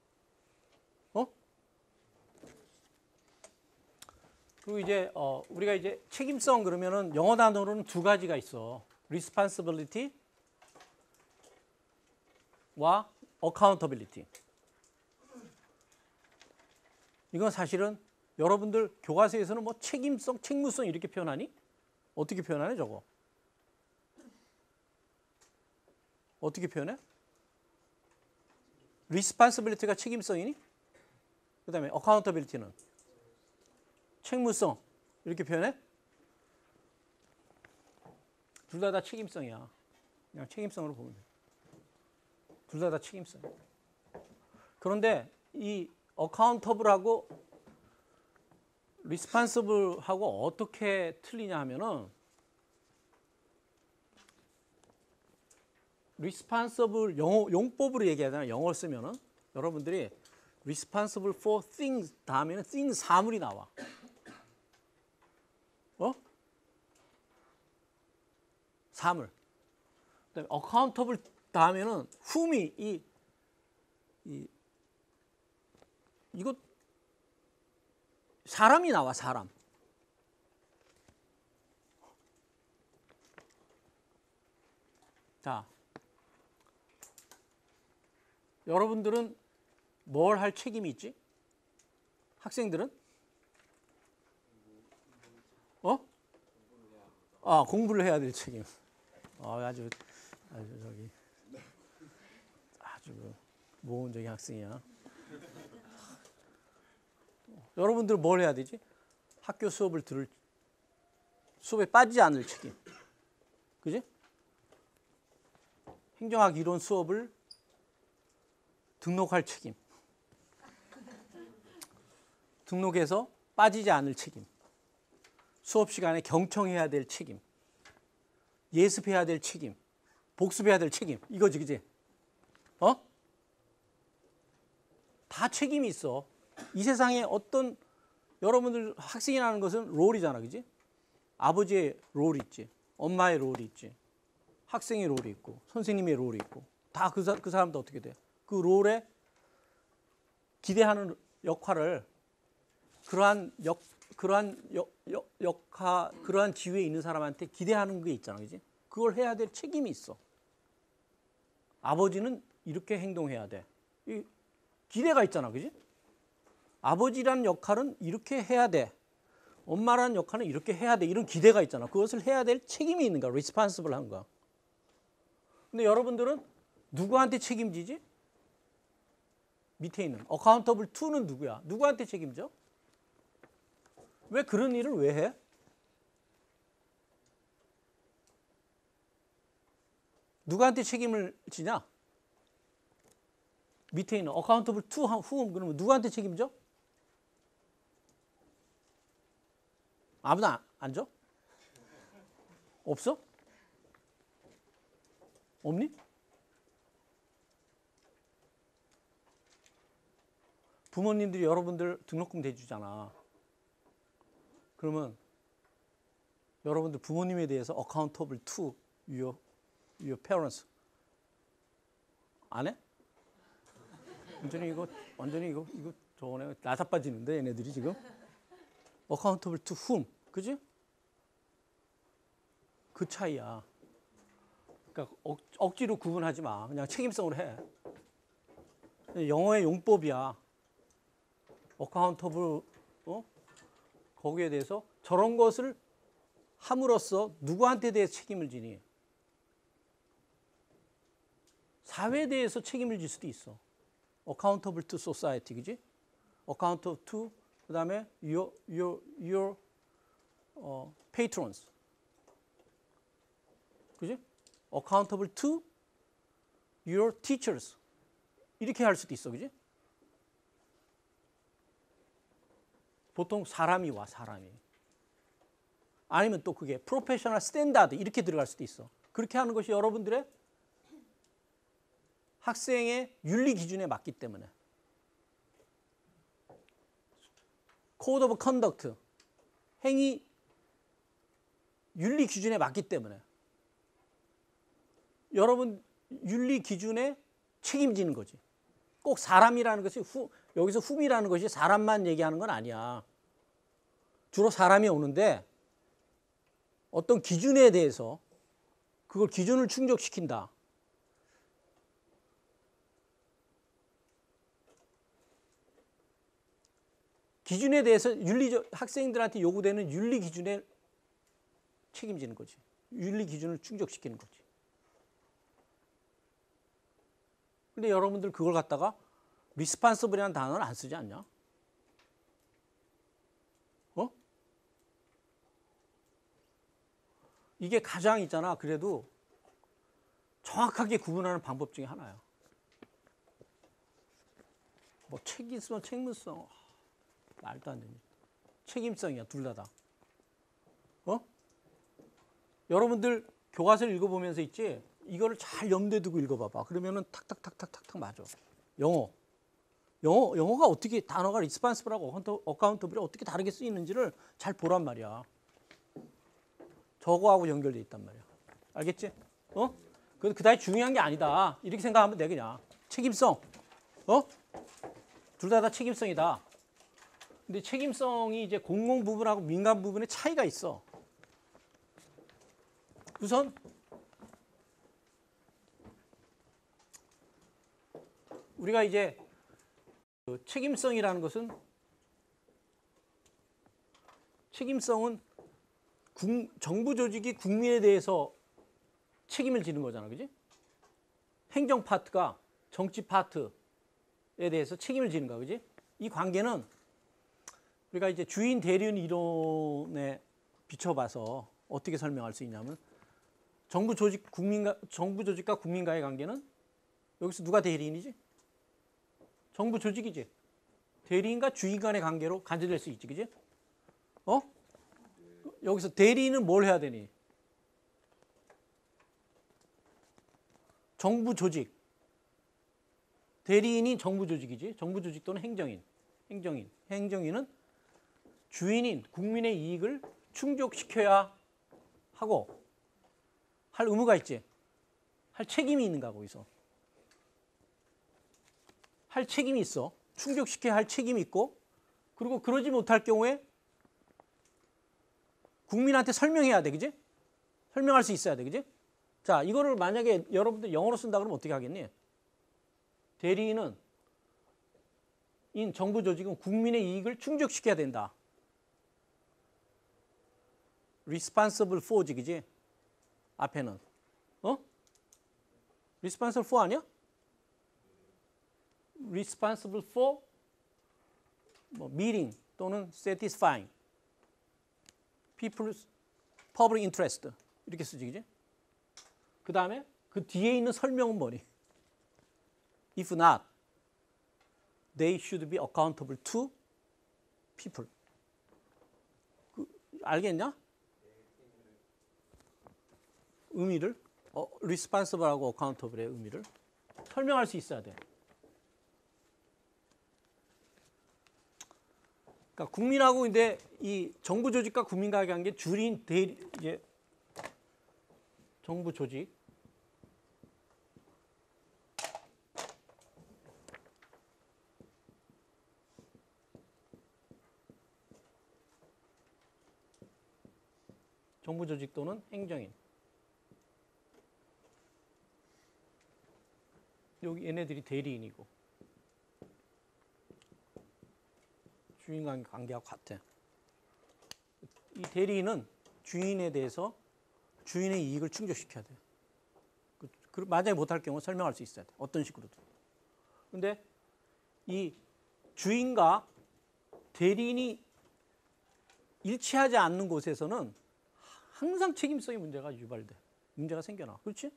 그리고 이제 우리가 이제 책임성 그러면은 영어 단어로는 두 가지가 있어. responsibility와 accountability. 이건 사실은 여러분들 교과서에서는 뭐 책임성, 책무성 이렇게 표현하니? 어떻게 표현하네 저거? 어떻게 표현해? responsibility가 책임성이니? 그 다음에 accountability는? 책무성 이렇게 표현해? 둘 다 책임성이야. 그냥 책임성으로 보면 돼. 둘 다 책임성. 그런데 이 accountable하고 responsible하고 어떻게 틀리냐 하면은 responsible 용법으로 얘기하잖아요. 영어를 쓰면은 여러분들이 responsible for things 다음에는 things 사물이 나와. 사물. 그다음에 accountable 다음에는 whom이 이거 사람이 나와. 사람. 자, 여러분들은 뭘 할 책임이 있지? 학생들은? 공부를 해야 될 책임. 아주 아주 저기 아주 모범적인 학생이야. 여러분들 뭘 해야 되지? 학교 수업을 들을 수업에 빠지지 않을 책임. 그지? 행정학 이론 수업을 등록할 책임. 등록해서 빠지지 않을 책임. 수업 시간에 경청해야 될 책임. 예습해야 될 책임. 복습해야 될 책임. 이거지, 그지? 다 책임이 있어. 이 세상에 어떤 여러분들 학생이라는 것은 롤이잖아, 그지? 아버지의 롤이 있지, 엄마의 롤이 있지, 학생의 롤이 있고, 선생님의 롤이 있고, 다 그 사람도 어떻게 돼? 그 롤에 기대하는 역할을 그러한 지위에 있는 사람한테 기대하는 게 있잖아, 그지? 그걸 해야 될 책임이 있어. 아버지는 이렇게 행동해야 돼. 이 기대가 있잖아, 그지? 아버지라는 역할은 이렇게 해야 돼. 엄마라는 역할은 이렇게 해야 돼. 이런 기대가 있잖아. 그것을 해야 될 책임이 있는 거야. responsible 한 거야. 근데 여러분들은 누구한테 책임지지? 밑에 있는 accountable to는 누구야? 누구한테 책임져? 왜 그런 일을 왜 해? 누구한테 책임을 지냐? 밑에 있는 accountable to whom 그러면 누구한테 책임져? 아무도 안 줘? 없어? 없니? 부모님들이 여러분들 등록금 대주잖아. 그러면 여러분들 부모님에 대해서 accountable to your parents 안 해? 완전히 이거 저번에 나사 빠지는데 얘네들이 지금 accountable to whom, 그지? 그 차이야. 그러니까 억지로 구분하지 마. 그냥 책임성으로 해. 영어의 용법이야. accountable, 거기에 대해서 저런 것을 함으로써 누구한테 대해 책임을 지니? 사회에 대해서 책임을 질 수도 있어. accountable to society, 그지? accountable to 그다음에 your patrons, 그지? accountable to your teachers 이렇게 할 수도 있어, 그지? 보통 사람이 와, 사람이. 아니면 또 그게 프로페셔널 스탠다드 이렇게 들어갈 수도 있어. 그렇게 하는 것이 여러분들의 학생의 윤리 기준에 맞기 때문에. 코드 오브 컨덕트, 행위 윤리 기준에 맞기 때문에 여러분 윤리 기준에 책임지는 거지. 꼭 사람이라는 것이 여기서 훔이라는 것이 사람만 얘기하는 건 아니야. 주로 사람이 오는데 어떤 기준에 대해서 그걸 기준을 충족시킨다. 기준에 대해서 학생들한테 요구되는 윤리 기준에 책임지는 거지. 윤리 기준을 충족시키는 거지. 근데 여러분들 그걸 갖다가 responsible이라는 단어를 안 쓰지 않냐? 이게 가장 있잖아. 그래도 정확하게 구분하는 방법 중에 하나야. 뭐 책임성, 책무성, 말도 안 되니. 책임성이야, 둘 다. 여러분들 교과서를 읽어보면서 있지? 이거를 잘 염두에 두고 읽어봐봐. 그러면은 탁탁탁탁탁탁 맞아. 영어가 어떻게 단어가 responsible하고 accountable이 어떻게 다르게 쓰이는지를 잘 보란 말이야. 저거하고 연결돼 있단 말이야. 알겠지? 그다지 중요한 게 아니다. 이렇게 생각하면 돼, 그냥. 책임성. 둘 다 책임성이다. 근데 책임성이 이제 공공 부분하고 민간 부분의 차이가 있어. 우선 우리가 이제 책임성이라는 것은 정부 조직이 국민에 대해서 책임을 지는 거잖아, 그지? 행정 파트가 정치 파트에 대해서 책임을 지는 거야, 그지? 이 관계는 우리가 이제 주인 대리인 이론에 비춰봐서 어떻게 설명할 수 있냐면 정부 조직과 국민과의 관계는 여기서 누가 대리인이지? 정부 조직이지. 대리인과 주인 간의 관계로 간주될 수 있지, 그지? 여기서 대리인은 뭘 해야 되니? 정부 조직. 대리인이 정부 조직이지. 정부 조직 또는 행정인. 행정인은 주인인 국민의 이익을 충족시켜야 하고 할 의무가 있지. 할 책임이 있는가, 거기서. 할 책임이 있어. 충족시켜야 할 책임이 있고, 그리고 그러지 못할 경우에 국민한테 설명해야 돼, 그지? 설명할 수 있어야 돼, 그지? 자, 이거를 만약에 여러분들 영어로 쓴다 그러면 어떻게 하겠니? 대리인은 정부 조직은 국민의 이익을 충족시켜야 된다. responsible for지, 그지? 앞에는. responsible for 아니야? responsible for meeting 또는 satisfying people's public interest 이렇게 쓰지, 그지? 그 다음에 그 뒤에 있는 설명은 뭐니? If not, they should be accountable to people. 알겠냐? 의미를 responsible하고 accountable의 의미를 설명할 수 있어야 돼. 그러니까 국민하고 이제 이 정부 조직과 국민과의 관계 줄인 대리 이제 정부 조직 정부 조직 또는 행정인 여기 얘네들이 대리인이고 주인 관계하고 같아. 이 대리인은 주인에 대해서 주인의 이익을 충족시켜야 돼. 만약에 못할 경우 설명할 수 있어야 돼. 어떤 식으로든. 그런데 이 주인과 대리인이 일치하지 않는 곳에서는 항상 책임성의 문제가 유발돼. 문제가 생겨나. 그렇지?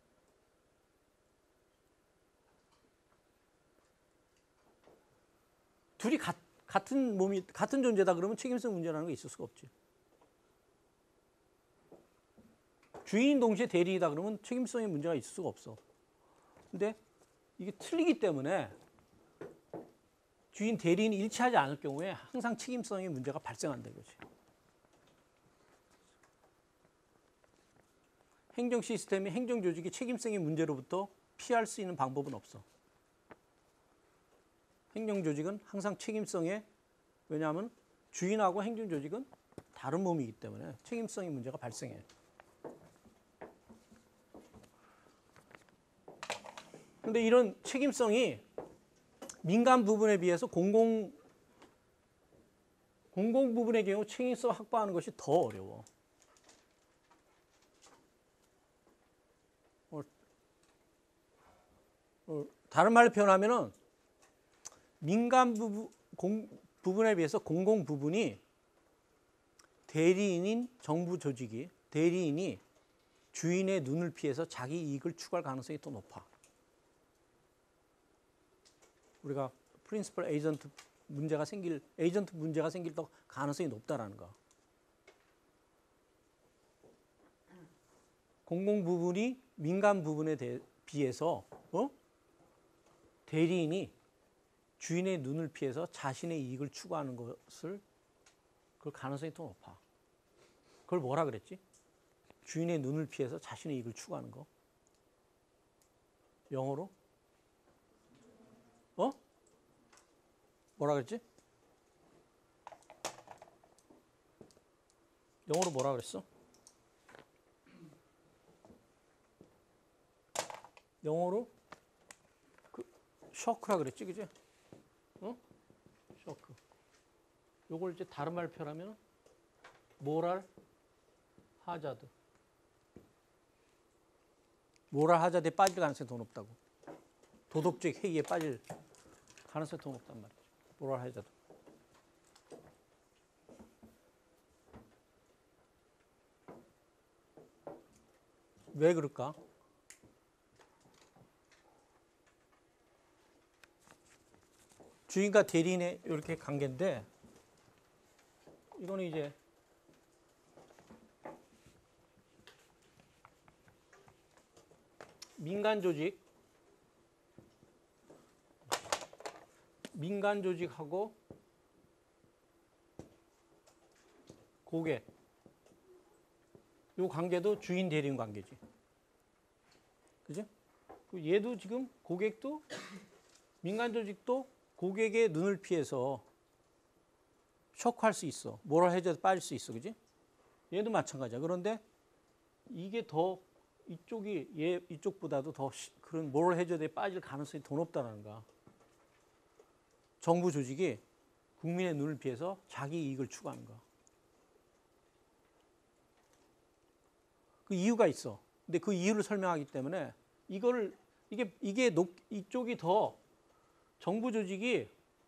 둘이 같은 몸이 같은 존재다 그러면 책임성 문제라는 게 있을 수가 없지. 주인 동시에 대리이다 그러면 책임성의 문제가 있을 수가 없어. 근데 이게 틀리기 때문에 주인 대리인이 일치하지 않을 경우에 항상 책임성의 문제가 발생한다 이거지. 행정 시스템이 행정 조직이 책임성의 문제로부터 피할 수 있는 방법은 없어. 행정 조직은 항상 책임성에 왜냐하면 주인하고 행정 조직은 다른 몸이기 때문에 책임성의 문제가 발생해. 그런데 이런 책임성이 민간 부분에 비해서 공공 부분의 경우 책임성 확보하는 것이 더 어려워. 다른 말로 표현하면은 민간 부분에 비해서 공공 부분이 대리인인 정부 조직이 대리인이 주인의 눈을 피해서 자기 이익을 추구할 가능성이 더 높아. 우리가 프린시플 에이전트 문제가 생길 가능성이 높다라는 거. 공공 부분이 민간 부분에 비해서 대리인이 주인의 눈을 피해서 자신의 이익을 추구하는 것을 그럴 가능성이 더 높아. 그걸 뭐라 그랬지? 주인의 눈을 피해서 자신의 이익을 추구하는 거. 영어로? 뭐라 그랬지? 영어로 뭐라 그랬어? 영어로 쇼크라 그랬지, 그지? 쇼크. 요걸 이제 다른 말로 표현하면 모랄 하자드. 모랄 하자드에 빠질 가능성이 더 높다고. 도덕적 해이에 빠질 가능성이 더 높단 말이죠. 모랄 하자드. 왜 그럴까? 주인과 대리인의 이렇게 관계인데 이거는 이제 민간 조직하고 고객 이 관계도 주인 대리인 관계지. 그죠? 얘도 지금 고객도 민간 조직도 고객의 눈을 피해서 쇼크할 수 있어. 모럴 해저드 빠질 수 있어. 그지? 얘도 마찬가지야. 그런데 이게 더 이쪽이 이쪽보다도 더 그런 모럴 해저드에 빠질 가능성이 더 높다는 거야. 정부 조직이 국민의 눈을 피해서 자기 이익을 추구하는 거야. 그 이유가 있어. 근데 그 이유를 설명하기 때문에 이쪽이 더 정부 조직이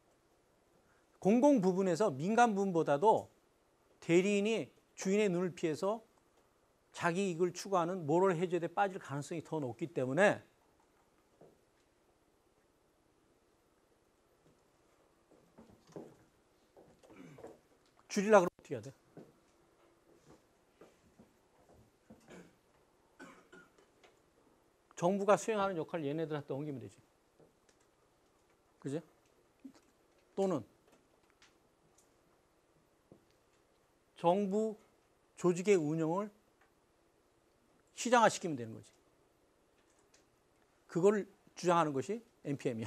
공공 부분에서 민간 부분보다도 대리인이 주인의 눈을 피해서 자기 이익을 추구하는 모럴 해저드에 빠질 가능성이 더 높기 때문에 줄이려고 그러면 어떻게 해야 돼? 정부가 수행하는 역할을 얘네들한테 넘기면 되지. 그지? 또는 정부 조직의 운영을 시장화시키면 되는 거지. 그걸 주장하는 것이 NPM이야.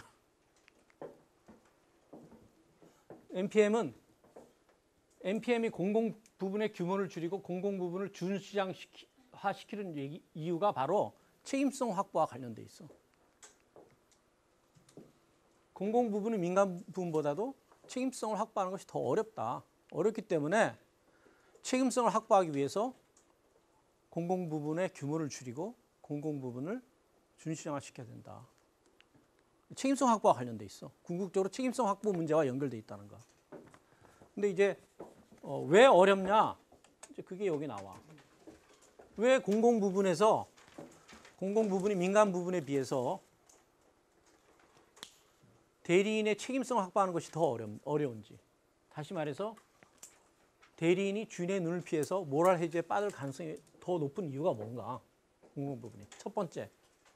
NPM이 공공 부분의 규모를 줄이고 공공 부분을 준시장화시키는 이유가 바로 책임성 확보와 관련돼 있어. 공공 부분은 민간 부분보다도 책임성을 확보하는 것이 더 어렵다. 어렵기 때문에 책임성을 확보하기 위해서 공공 부분의 규모를 줄이고 공공 부분을 준시장화시켜야 된다. 책임성 확보와 관련돼 있어. 궁극적으로 책임성 확보 문제와 연결돼 있다는 거. 근데 이제 왜 어렵냐? 이제 그게 여기 나와. 왜 공공 부분이 민간 부분에 비해서 대리인의 책임성을 확보하는 것이 더 어려운지. 다시 말해서 대리인이 주인의 눈을 피해서 모랄 해저에 빠질 가능성이 더 높은 이유가 뭔가? 공공 부분이. 첫 번째.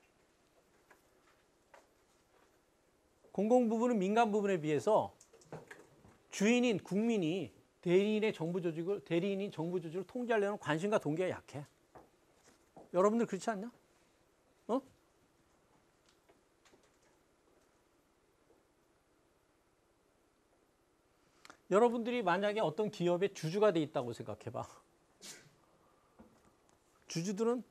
공공 부분은 민간 부분에 비해서 주인인 국민이 대리인인 정부 조직을 통제하려는 관심과 동기가 약해. 여러분들 그렇지 않냐? 어? 여러분들이 만약에 어떤 기업의 주주가 돼 있다고 생각해봐. 주주들은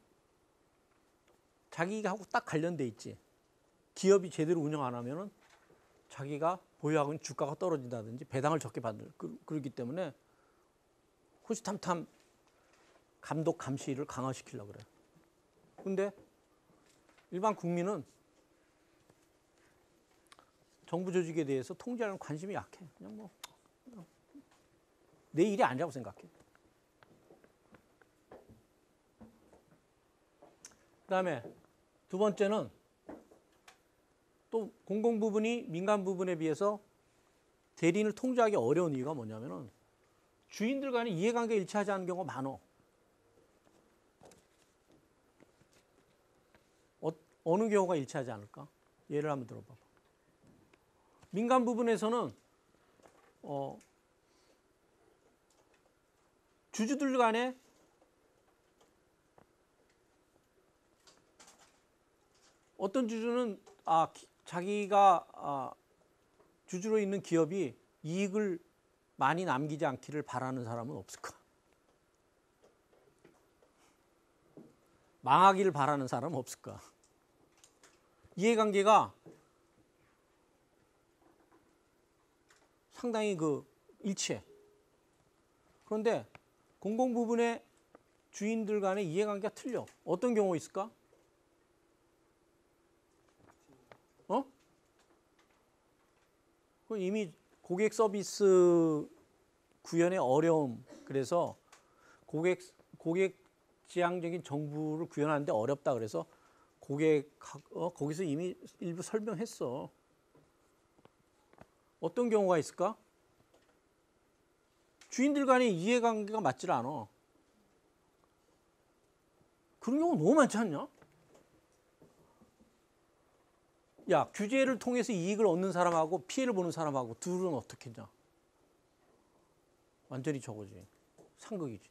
자기하고 딱 관련돼 있지. 기업이 제대로 운영 안 하면은 자기가 보유하고 있는 주가가 떨어진다든지 배당을 적게 받을 그렇기 때문에 호시탐탐 감독 감시를 강화시키려고 그래. 근데 일반 국민은 정부 조직에 대해서 통제하는 관심이 약해. 그냥 내 일이 아니라고 생각해. 그다음에 두 번째는 또 공공 부분이 민간 부분에 비해서 대리인을 통제하기 어려운 이유가 뭐냐면은 주인들 간의 이해관계가 일치하지 않는 경우가 많어. 어느 경우가 일치하지 않을까? 예를 한번 들어봐. 민간 부분에서는 주주들 간에 어떤 주주는 자기가 주주로 있는 기업이 이익을 많이 남기지 않기를 바라는 사람은 없을까? 망하기를 바라는 사람은 없을까? 이해관계가 상당히 일치해. 그런데 공공 부분의 주인들 간의 이해관계가 틀려. 어떤 경우가 있을까? 그 이미 고객 서비스 구현의 어려움, 그래서 고객 지향적인 정보를 구현하는데 어렵다 그래서 거기서 이미 일부 설명했어. 어떤 경우가 있을까? 주인들 간의 이해관계가 맞질 않아. 그런 경우 너무 많지 않냐? 야, 규제를 통해서 이익을 얻는 사람하고 피해를 보는 사람하고 둘은 어떻게 했냐? 완전히 저거지. 상극이지.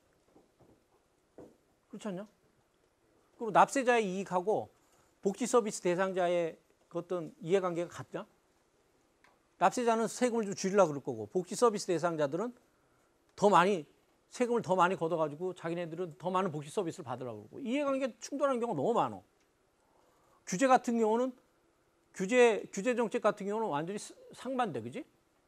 그렇지 않냐? 그리고 납세자의 이익하고 복지 서비스 대상자의 그 어떤 이해관계가 같냐? 납세자는 세금을 좀 줄이려고 그럴 거고 복지 서비스 대상자들은 더 많이 세금을 더 많이 걷어가지고 자기네들은 더 많은 복지 서비스를 받으려고 그러고 이해관계가 충돌하는 경우가 너무 많아. 규제 같은 경우는 규제 정책 같은 경우는 완전히 상반돼, 그지?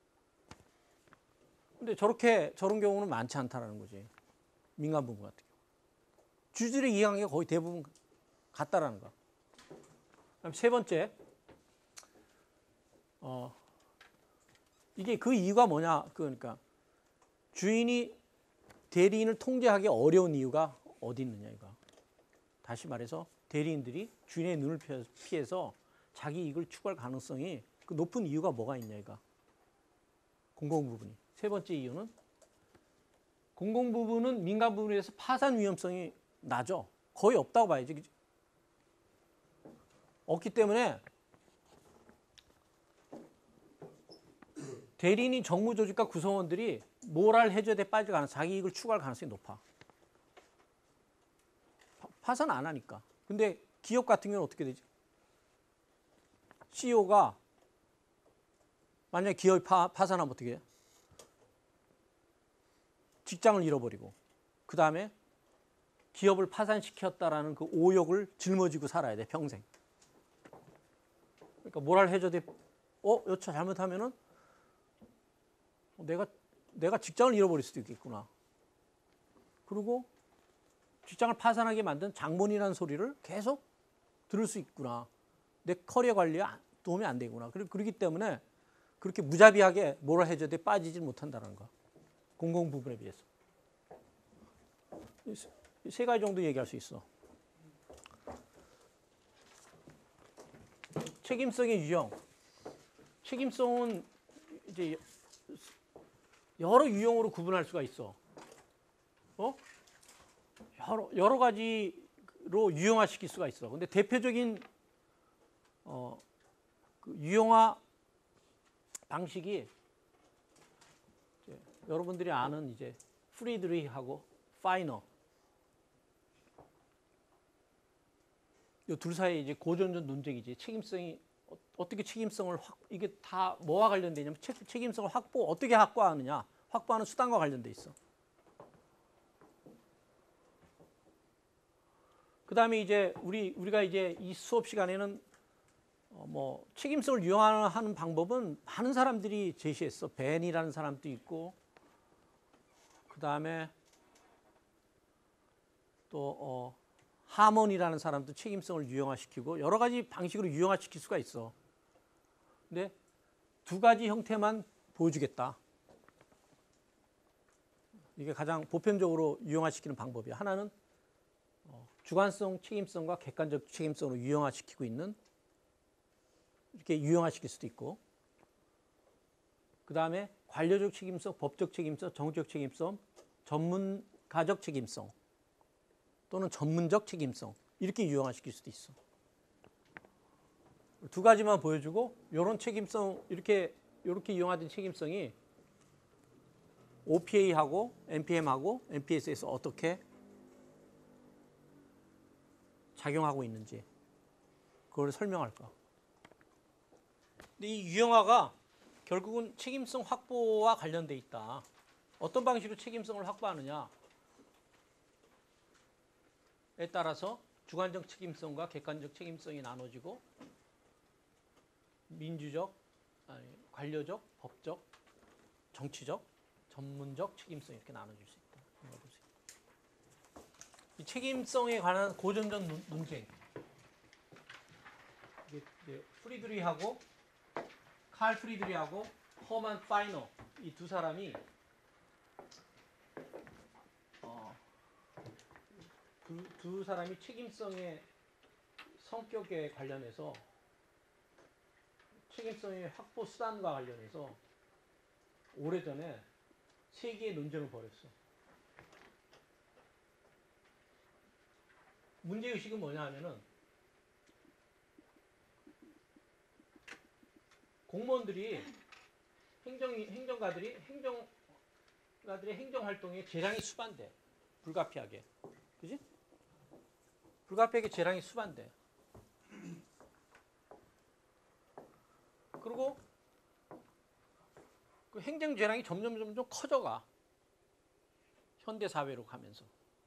근데 저런 경우는 많지 않다라는 거지. 민간 부분 같은 경우. 주주들의 이해관계가 거의 대부분 같다라는 거야. 그다음 세 번째, 이게 그 이유가 뭐냐? 그러니까 주인이 대리인을 통제하기 어려운 이유가 어디 있느냐 이거. 다시 말해서 대리인들이 주인의 눈을 피해서 자기 이익을 추구할 가능성이 그 높은 이유가 뭐가 있냐 이거. 공공 부분이. 세 번째 이유는 공공 부분은 민간 부분에 비해서 파산 위험성이 낮아. 거의 없다고 봐야지. 그치? 없기 때문에 대리인이 정무 조직과 구성원들이 모랄 해저드에 빠질 가능성, 자기 이익을 추구할 가능성이 높아. 파산 안 하니까. 근데 기업 같은 경우는 어떻게 되지? CEO가 만약에 기업이 파산하면 어떻게 해요? 직장을 잃어버리고 그 다음에 기업을 파산시켰다라는 그 오욕을 짊어지고 살아야 돼, 평생. 그러니까 모랄 해저드에 여차 잘못하면은 내가 직장을 잃어버릴 수도 있겠구나. 그리고 직장을 파산하게 만든 장본이라는 소리를 계속 들을 수 있구나. 내 커리어 관리에 도움이 안 되구나. 그렇기 때문에 그렇게 무자비하게 모랄 해저드에 빠지지 못한다는 거. 공공 부분에 비해서. 세 가지 정도 얘기할 수 있어. 책임성의 유형. 책임성은 이제 여러 유형으로 구분할 수가 있어. 여러 가지로 유형화시킬 수가 있어. 근데 대표적인 그 유형화 방식이 여러분들이 아는 이제 프리드리히하고 파이너. 이 둘 사이에 이제 고전적 논쟁이지. 책임성이 어떻게 책임성을 이게 다 뭐와 관련되냐면 책임성을 어떻게 확보하느냐. 확보하는 수단과 관련돼 있어. 그다음에 이제 우리가 이제 이 수업 시간에는 뭐 책임성을 유형화하는 방법은 많은 사람들이 제시했어. 벤이라는 사람도 있고, 그다음에 또 하몬이라는 사람도 책임성을 유형화시키고 여러 가지 방식으로 유형화시킬 수가 있어. 근데 두 가지 형태만 보여주겠다. 이게 가장 보편적으로 유형화시키는 방법이야. 하나는 주관성 책임성과 객관적 책임성으로 유형화시키고 있는, 이렇게 유형화시킬 수도 있고, 그 다음에 관료적 책임성, 법적 책임성, 정치적 책임성, 전문가적 책임성 또는 전문적 책임성, 이렇게 유형화시킬 수도 있어. 두 가지만 보여주고 이런 책임성, 이렇게 유형화된 책임성이 OPA하고 NPM하고 NPS에서 어떻게 작용하고 있는지 그걸 설명할 거야. 근데 이 유형화가 결국은 책임성 확보와 관련돼 있다. 어떤 방식으로 책임성을 확보하느냐에 따라서 주관적 책임성과 객관적 책임성이 나눠지고 민주적, 관료적, 법적, 정치적, 전문적 책임성 이렇게 나눠질 수 있다. 이 책임성에 관한 고전적 논쟁. 이게 프리드리하고 칼 프리드리하고 허만 파이너 이 두 사람이 두 사람이 책임성의 성격에 관련해서 책임성의 확보 수단과 관련해서 오래전에 세계의 논쟁을 벌였어. 문제의식은 뭐냐 하면은 공무원들이 행정가들의 행정활동에 재량이 수반돼. 불가피하게. 그지? 불가피하게 재량이 수반돼. 그리고 그 행정 재량이 점점 커져가. 현대 사회로 가면서.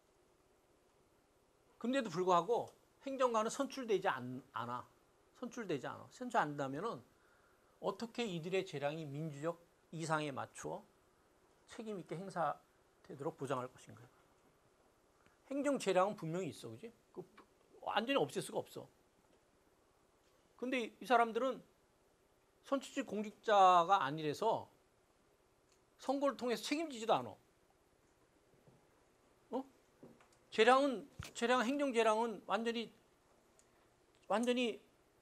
근데도 불구하고 행정가는 선출되지 않아. 선출 안 된다면은 어떻게 이들의 재량이 민주적 이상에 맞추어 책임 있게 행사되도록 보장할 것인가. 행정 재량은 분명히 있어, 그지? 완전히 없앨 수가 없어. 근데 이 사람들은 선출직 공직자가 아니라서 선거를 통해서 책임지지도 않아. 행정 재량은 완전히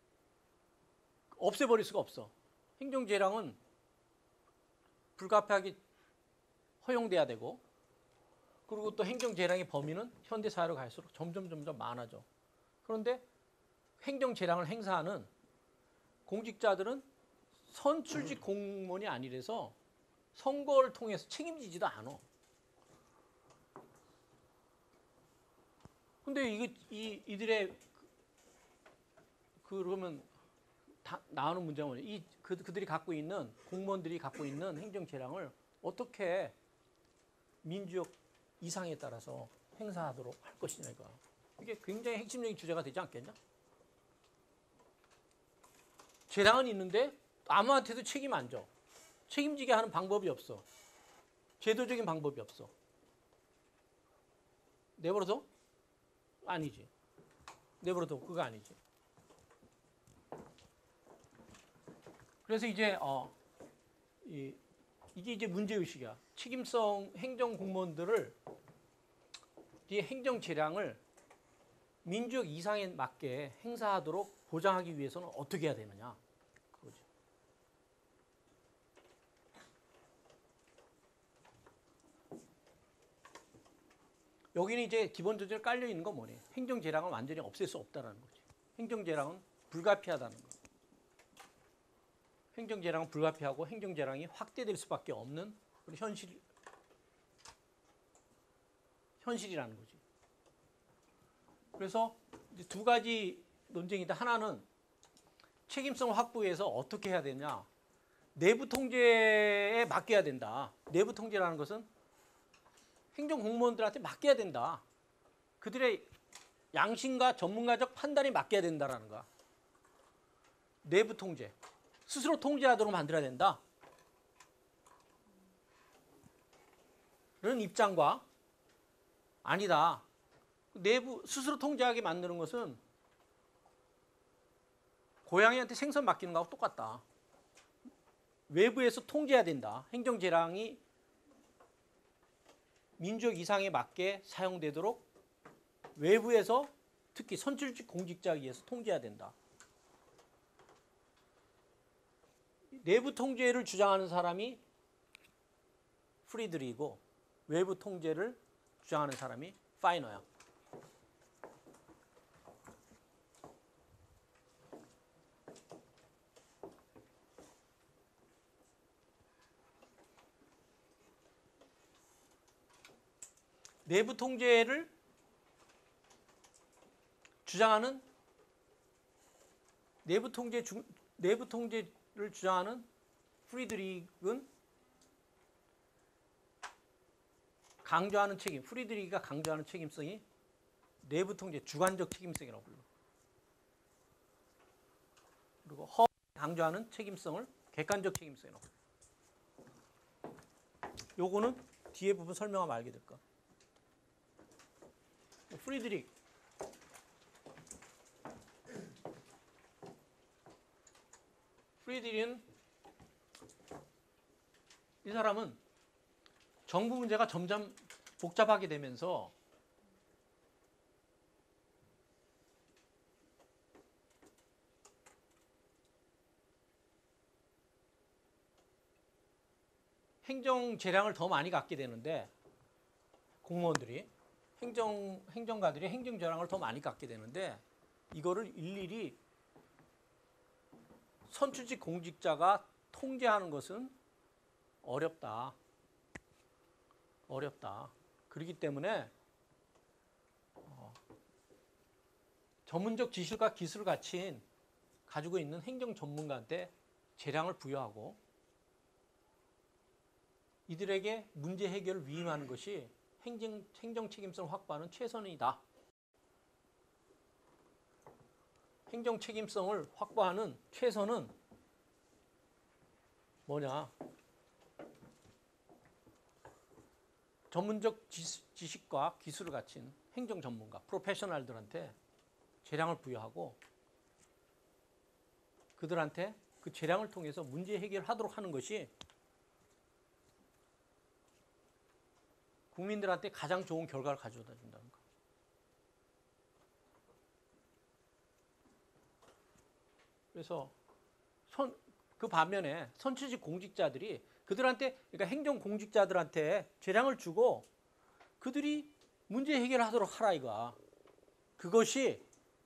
없애버릴 수가 없어. 행정 재량은 불가피하게 허용돼야 되고, 그리고 또 행정 재량의 범위는 현대 사회로 갈수록 점점 많아져. 그런데 행정 재량을 행사하는 공직자들은 선출직 공무원이 아니라서 선거를 통해서 책임지지도 않아. 근데 이들의 그러면 나오는 문제가 뭐냐? 그들이 갖고 있는 공무원들이 갖고 있는 행정 재량을 어떻게 민주적 이상에 따라서 행사하도록 할 것이냐가 이게 굉장히 핵심적인 주제가 되지 않겠냐? 재량은 있는데 아무한테도 책임 안 져. 책임지게 하는 방법이 없어. 제도적인 방법이 없어. 내버려둬? 아니지. 내버려둬. 그거 아니지. 그래서 이제 이게 이제 문제의식이야. 책임성 행정 공무원들을 이 행정 재량을 민주적 이상에 맞게 행사하도록 보장하기 위해서는 어떻게 해야 되느냐. 그거지. 여기는 이제 기본적으로 깔려 있는 건 뭐냐? 행정 재량을 완전히 없앨 수 없다라는 거지. 행정 재량은 불가피하다는 거. 행정 재량은 불가피하고 행정 재량이 확대될 수밖에 없는 현실이라는 거지. 그래서 이제 두 가지 논쟁인데, 하나는 책임성 확보에서 어떻게 해야 되냐. 내부 통제에 맡겨야 된다. 내부 통제라는 것은 행정 공무원들한테 맡겨야 된다. 그들의 양심과 전문가적 판단이 맡겨야 된다라는 거야. 내부 통제. 스스로 통제하도록 만들어야 된다. 그런 입장과 아니다. 내부 스스로 통제하게 만드는 것은 고양이한테 생선 맡기는 거하고 똑같다. 외부에서 통제해야 된다. 행정 재량이 민주적 이상에 맞게 사용되도록 외부에서 특히 선출직 공직자에 의해서 통제해야 된다. 내부 통제를 주장하는 사람이 프리드리히고 외부 통제를 주장하는 사람이 파이너야. 내부 통제를 주장하는 내부 통제를 주장하는 프리드리히는 강조하는 책임, 프리드리히가 강조하는 책임성이 내부 통제, 주관적 책임성이라고 불러. 그리고 강조하는 책임성을 객관적 책임성이라고 불러. 요거는 뒤에 부분 설명하면 알게 될 거야. 프리드리히는 이 사람은 정부 문제가 점점 복잡하게 되면서 행정 재량을 더 많이 갖게 되는데 공무원들이 행정가들이 행정 재량을 더 많이 갖게 되는데 이거를 일일이 선출직 공직자가 통제하는 것은 어렵다. 그렇기 때문에 전문적 지식과 기술을 가지고 있는 행정 전문가한테 재량을 부여하고 이들에게 문제 해결을 위임하는 것이 행정 책임성 확보하는 최선이다. 행정 책임성을 확보하는 최선은 뭐냐? 전문적 지식과 기술을 갖춘 행정 전문가, 프로페셔널들한테 재량을 부여하고 그들한테 그 재량을 통해서 문제 해결하도록 하는 것이 국민들한테 가장 좋은 결과를 가져다 준다는 거. 그래서 그 반면에 선출직 공직자들이 그들한테, 그러니까 행정 공직자들한테 재량을 주고 그들이 문제 해결하도록 하라 이거야. 그것이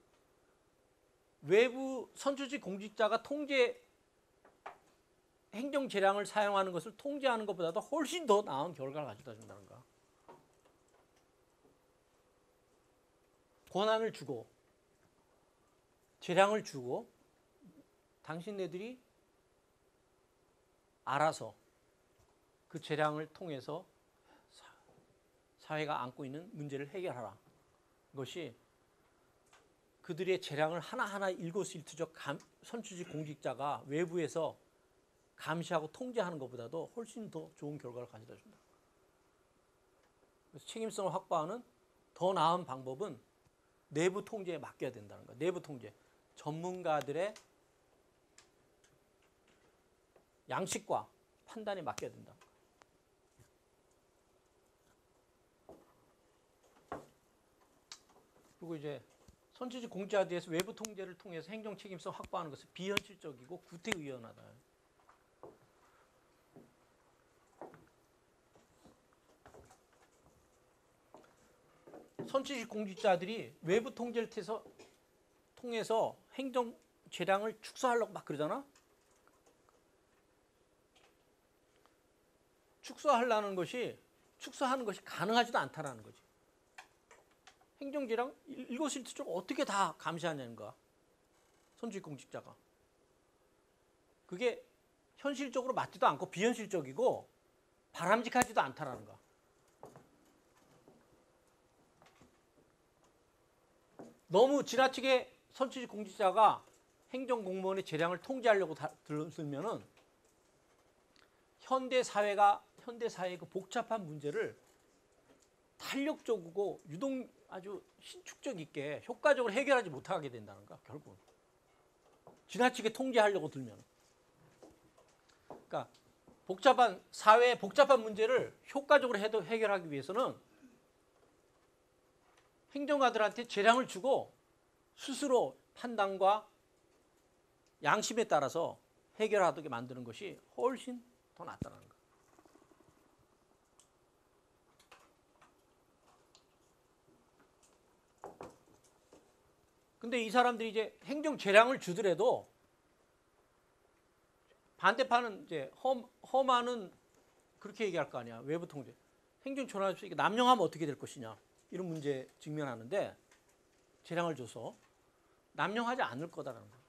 외부 선출직 공직자가 행정 재량을 사용하는 것을 통제하는 것보다도 훨씬 더 나은 결과를 가져다 준다는 거야. 권한을 주고 재량을 주고 당신네들이 알아서 그 재량을 통해서 사회가 안고 있는 문제를 해결하라. 그것이 그들의 재량을 하나하나 일거수일투족 선출직 공직자가 외부에서 감시하고 통제하는 것보다도 훨씬 더 좋은 결과를 가져다 준다. 그래서 책임성을 확보하는 더 나은 방법은 내부 통제에 맡겨야 된다는 거야. 내부 통제. 전문가들의 양식과 판단에 맡겨야 된다. 그리고 이제 선출직 공직자에 대해서 외부 통제를 통해서 행정 책임성 확보하는 것은 비현실적이고 구태의연하다. 선출직 공직자들이 외부 통제를 통해서 행정 재량을 축소하려고 막 그러잖아. 축소하는 것이 가능하지도 않다라는 거지. 행정 재량 일거수일투족 어떻게 다 감시하냐는 거야. 선출직 공직자가. 그게 현실적으로 맞지도 않고 비현실적이고 바람직하지도 않다라는 거야. 너무 지나치게 선출직 공직자가 행정 공무원의 재량을 통제하려고 들면은 현대 사회의 그 복잡한 문제를 탄력적이고 아주 신축적 있게 효과적으로 해결하지 못하게 된다는 거야. 결국 지나치게 통제하려고 들면, 그러니까 사회의 복잡한 문제를 효과적으로 해결하기 위해서는 행정가들한테 재량을 주고 스스로 판단과 양심에 따라서 해결하게 만드는 것이 훨씬 더 낫다는 거예요. 근데 이 사람들이 이제 행정 재량을 주더라도 반대파는 이제 험한은 그렇게 얘기할 거 아니야. 외부 통제. 행정 전환 수 남용하면 어떻게 될 것이냐. 이런 문제에 직면하는데 재량을 줘서 남용하지 않을 거다라는 거예요.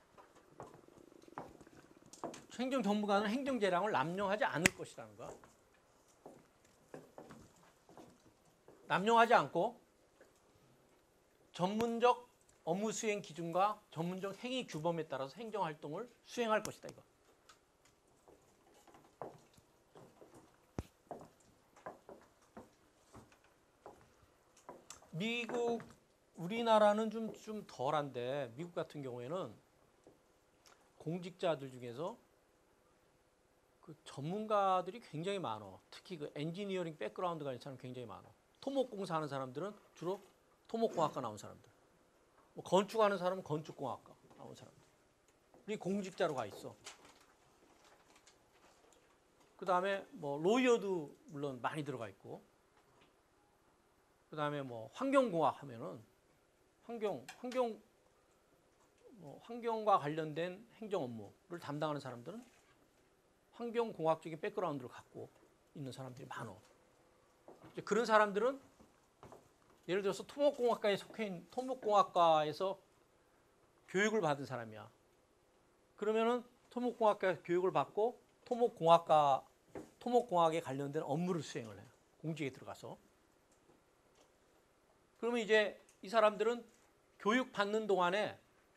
행정 전문가는 행정 재량을 남용하지 않을 것이라는 거야. 남용하지 않고 전문적 업무 수행 기준과 전문적 행위 규범에 따라서 행정 활동을 수행할 것이다 이거. 우리나라는 좀 덜한데 미국 같은 경우에는 공직자들 중에서 그 전문가들이 굉장히 많아. 특히 그 엔지니어링 백그라운드가 있는 사람 굉장히 많아. 토목공사 하는 사람들은 주로 토목공학과 나온 사람들. 뭐 건축하는 사람은 건축공학과 나온 사람들. 우리 공직자로 가 있어. 그 다음에 뭐 로이어도 물론 많이 들어가 있고. 그 다음에 뭐 환경공학 하면은 환경과 관련된 행정 업무를 담당하는 사람들은 환경공학적인 백그라운드를 갖고 있는 사람들이 많아. 이제 그런 사람들은 예를 들어서 토목공학과에 속해 있는 토목공학과에서 교육을 받은 사람이야. 그러면은 토목공학과 교육을 받고 토목공학에 관련된 업무를 수행을 해요. 공직에 들어가서. 그러면 이제 이 사람들은 교육 받는 동안에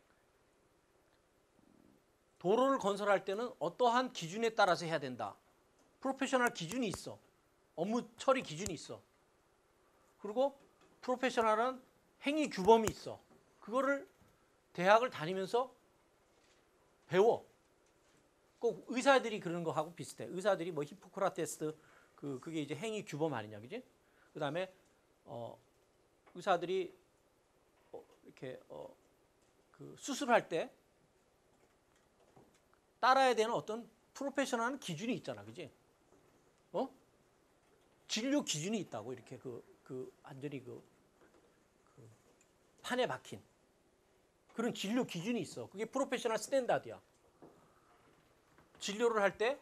도로를 건설할 때는 어떠한 기준에 따라서 해야 된다. 프로페셔널 기준이 있어. 업무 처리 기준이 있어. 그리고 프로페셔널한 행위 규범이 있어. 그거를 대학을 다니면서 배워. 꼭 의사들이 그러는 거하고 비슷해. 의사들이 뭐 히포크라테스 그게 이제 행위 규범 아니냐, 그지? 그다음에 의사들이 이렇게 그 수술할 때 따라야 되는 어떤 프로페셔널한 기준이 있잖아, 그지? 진료 기준이 있다고 이렇게 완전히 그 판에 박힌 그런 진료 기준이 있어. 그게 프로페셔널 스탠다드야. 진료를 할 때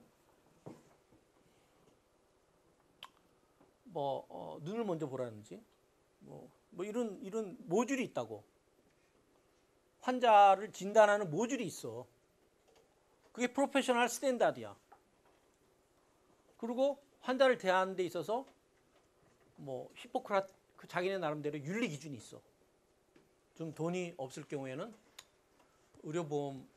뭐 눈을 먼저 보라는지 뭐 이런 모듈이 있다고. 환자를 진단하는 모듈이 있어. 그게 프로페셔널 스탠다드야. 그리고 환자를 대하는 데 있어서 뭐 히포크라트 자기네 나름대로 윤리 기준이 있어. 좀 돈이 없을 경우에는 의료보험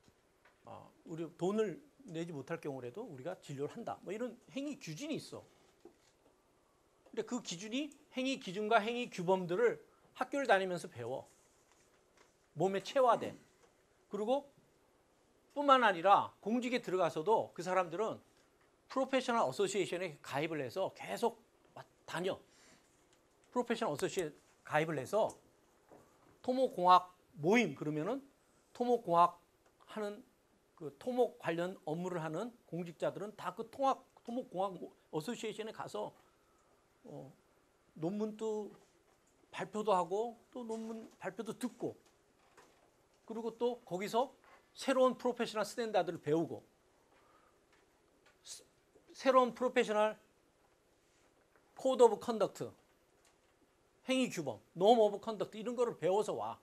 돈을 내지 못할 경우라도 우리가 진료를 한다. 뭐 이런 행위 기준이 있어. 근데 그 기준이 행위 기준과 행위 규범들을 학교를 다니면서 배워. 몸에 체화돼. 그리고 뿐만 아니라 공직에 들어가서도 그 사람들은 프로페셔널 어소시에이션에 가입을 해서 계속 다녀. 프로페셔널 어소시에이션 가입을 해서 토목공학 모임 그러면은 토목공학 하는 그 토목 관련 업무를 하는 공직자들은 다 그 토목공학 어소시에이션에 가서 논문도 발표도 하고 또 논문 발표도 듣고 그리고 또 거기서 새로운 프로페셔널 스탠다드를 배우고 새로운 프로페셔널 코드 오브 컨덕트 행위 규범, 놈 오브 컨덕트 이런 거를 배워서 와.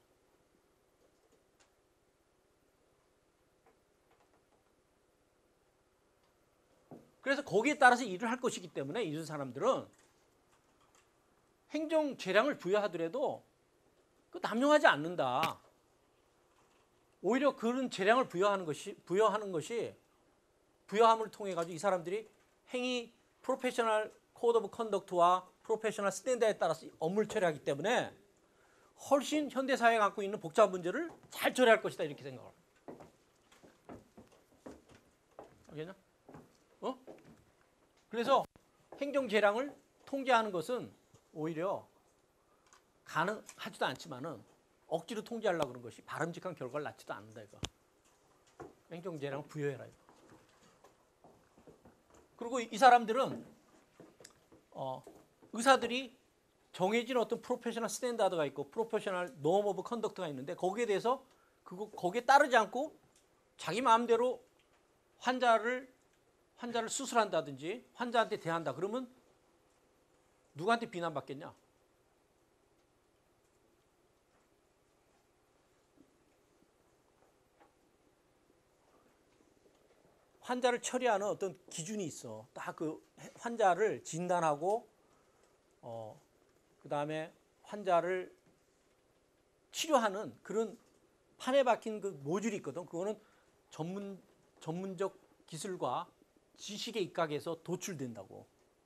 그래서 거기에 따라서 일을 할 것이기 때문에 이런 사람들은 행정 재량을 부여하더라도 그 남용하지 않는다. 오히려 그런 재량을 부여하는 것이 부여함을 통해 가지고 이 사람들이 행위 프로페셔널 코드 오브 컨덕트와 프로페셔널 스탠다드에 따라서 업무를 처리하기 때문에 훨씬 현대 사회가 갖고 있는 복잡한 문제를 잘 처리할 것이다 이렇게 생각을. 알겠냐? 그래서 행정 재량을 통제하는 것은 오히려 가능하지도 않지만은 억지로 통제하려고 그런 것이 바람직한 결과를 낳지도 않는다 이거. 행정 재량을 부여해라 이거. 그리고 이 사람들은 의사들이 정해진 어떤 프로페셔널 스탠다드가 있고 프로페셔널 놈 오브 컨덕트가 있는데 거기에 대해서 거기에 따르지 않고 자기 마음대로 환자를 수술한다든지 환자한테 대한다 그러면 누구한테 비난받겠냐? 환자를 처리하는 어떤 기준이 있어. 딱 그 환자를 진단하고 그다음에 환자를 치료하는 그런 판에 박힌 그 모듈이 있거든. 그거는 전문적 기술과 지식의 입각에서 도출된다고.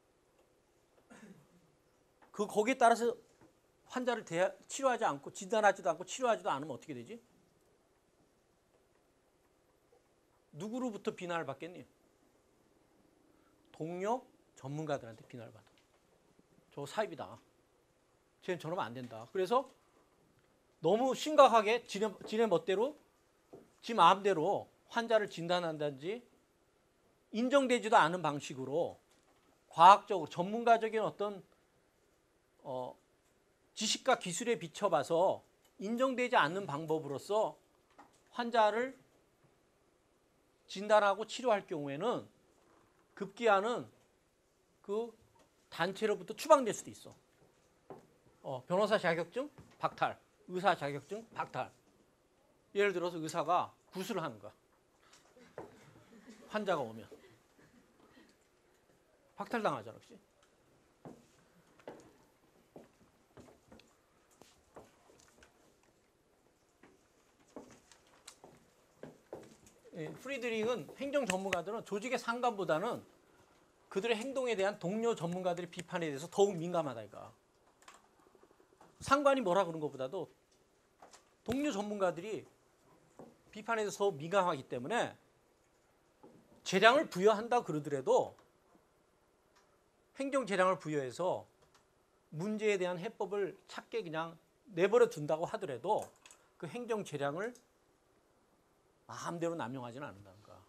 거기에 따라서 환자를 치료하지 않고 진단하지도 않고 치료하지도 않으면 어떻게 되지? 누구로부터 비난을 받겠니? 동료 전문가들한테 비난을 받아. 저 사입이다. 쟤는 저러면 안 된다. 그래서 너무 심각하게 지네 멋대로 지 마음대로 환자를 진단한다든지 인정되지도 않은 방식으로 과학적으로 전문가적인 어떤 지식과 기술에 비춰봐서 인정되지 않는 방법으로서 환자를 진단하고 치료할 경우에는 급기야는 그 단체로부터 추방될 수도 있어. 변호사 자격증 박탈, 의사 자격증 박탈. 예를 들어서 의사가 구술을 하는 거야. 환자가 오면 박탈당하잖아, 그렇지? 프리드릭은 행정 전문가들은 조직의 상관보다는 그들의 행동에 대한 동료 전문가들의 비판에 대해서 더욱 민감하다니까. 상관이 뭐라 그런 것보다도 동료 전문가들이 비판에 대해서 더욱 민감하기 때문에 재량을 부여한다 그러더라도 행정 재량을 부여해서 문제에 대한 해법을 찾게 그냥 내버려 둔다고 하더라도 그 행정 재량을 마음대로 남용하지는 않는다는 거야.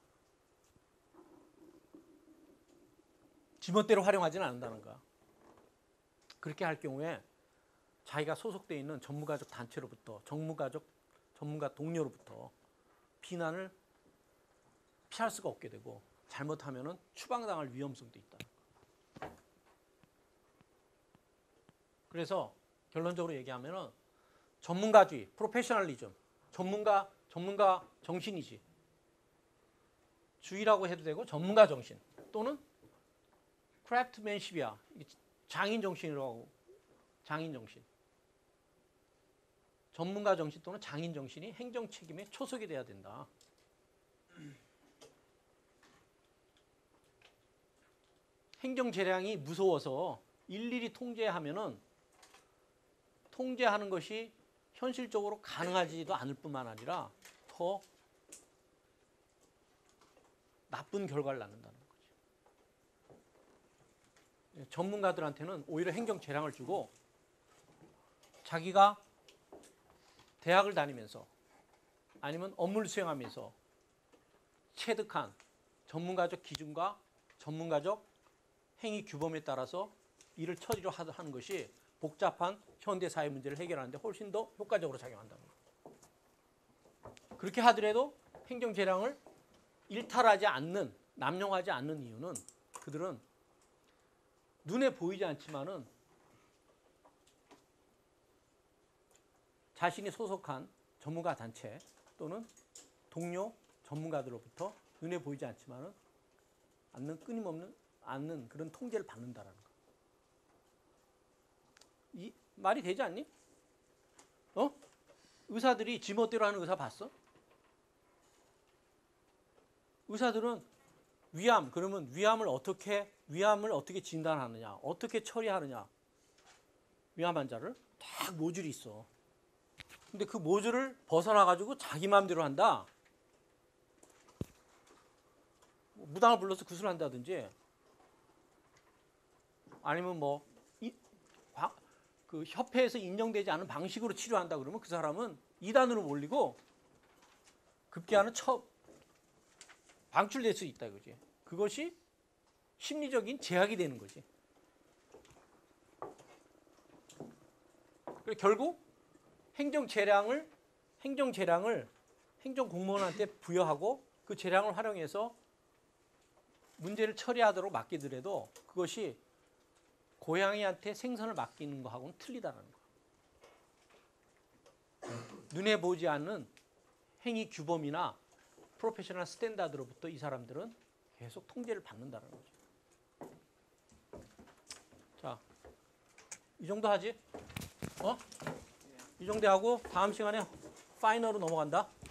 지멋대로 활용하지는 않는다는 거야. 그렇게 할 경우에 자기가 소속되어 있는 전문가적 단체로부터 전문가 동료로부터 비난을 피할 수가 없게 되고 잘못하면은 추방당할 위험성도 있다. 그래서 결론적으로 얘기하면은 전문가주의, 프로페셔널리즘, 전문가 정신이지. 주의라고 해도 되고 전문가 정신 또는 크래프트맨십이야. 장인 정신이라고 하고 장인 정신. 전문가 정신 또는 장인 정신이 행정 책임에 초석이 돼야 된다. 행정 재량이 무서워서 일일이 통제하면은 통제하는 것이 현실적으로 가능하지도 않을 뿐만 아니라 더 나쁜 결과를 낳는다는 거지. 전문가들한테는 오히려 행정 재량을 주고 자기가 대학을 다니면서 아니면 업무를 수행하면서 체득한 전문가적 기준과 전문가적 행위 규범에 따라서 일을 처리로 하는 것이 복잡한 현대 사회 문제를 해결하는 데 훨씬 더 효과적으로 작용한다는 거예요. 그렇게 하더라도 행정 재량을 일탈하지 않는, 남용하지 않는 이유는 그들은 눈에 보이지 않지만은 자신이 소속한 전문가 단체 또는 동료 전문가들로부터 눈에 보이지 않지만은 끊임없는 않는 그런 통제를 받는다라는 거. 이 말이 되지 않니? 의사들이 지멋대로 하는 의사 봤어? 의사들은 그러면 위암을 어떻게 진단하느냐, 어떻게 처리하느냐. 위암 환자를 딱 모듈이 있어. 근데 그 모듈을 벗어나 가지고 자기 마음대로 한다. 무당을 불러서 구슬을 한다든지 아니면 그 협회에서 인정되지 않은 방식으로 치료한다 그러면 그 사람은 이단으로 몰리고 급기야는 방출될 수 있다 이거지. 그것이 심리적인 제약이 되는 거지. 그리고 결국 행정 재량을 행정 공무원한테 부여하고 그 재량을 활용해서 문제를 처리하도록 맡기더라도 그것이 고양이한테 생선을 맡기는 거하고는 틀리다는 거야. 눈에 보지 않는 행위 규범이나 프로페셔널 스탠다드로부터 이 사람들은 계속 통제를 받는다는 거죠. 자, 이 정도 하지? 이 정도 하고 다음 시간에 파이널로 넘어간다.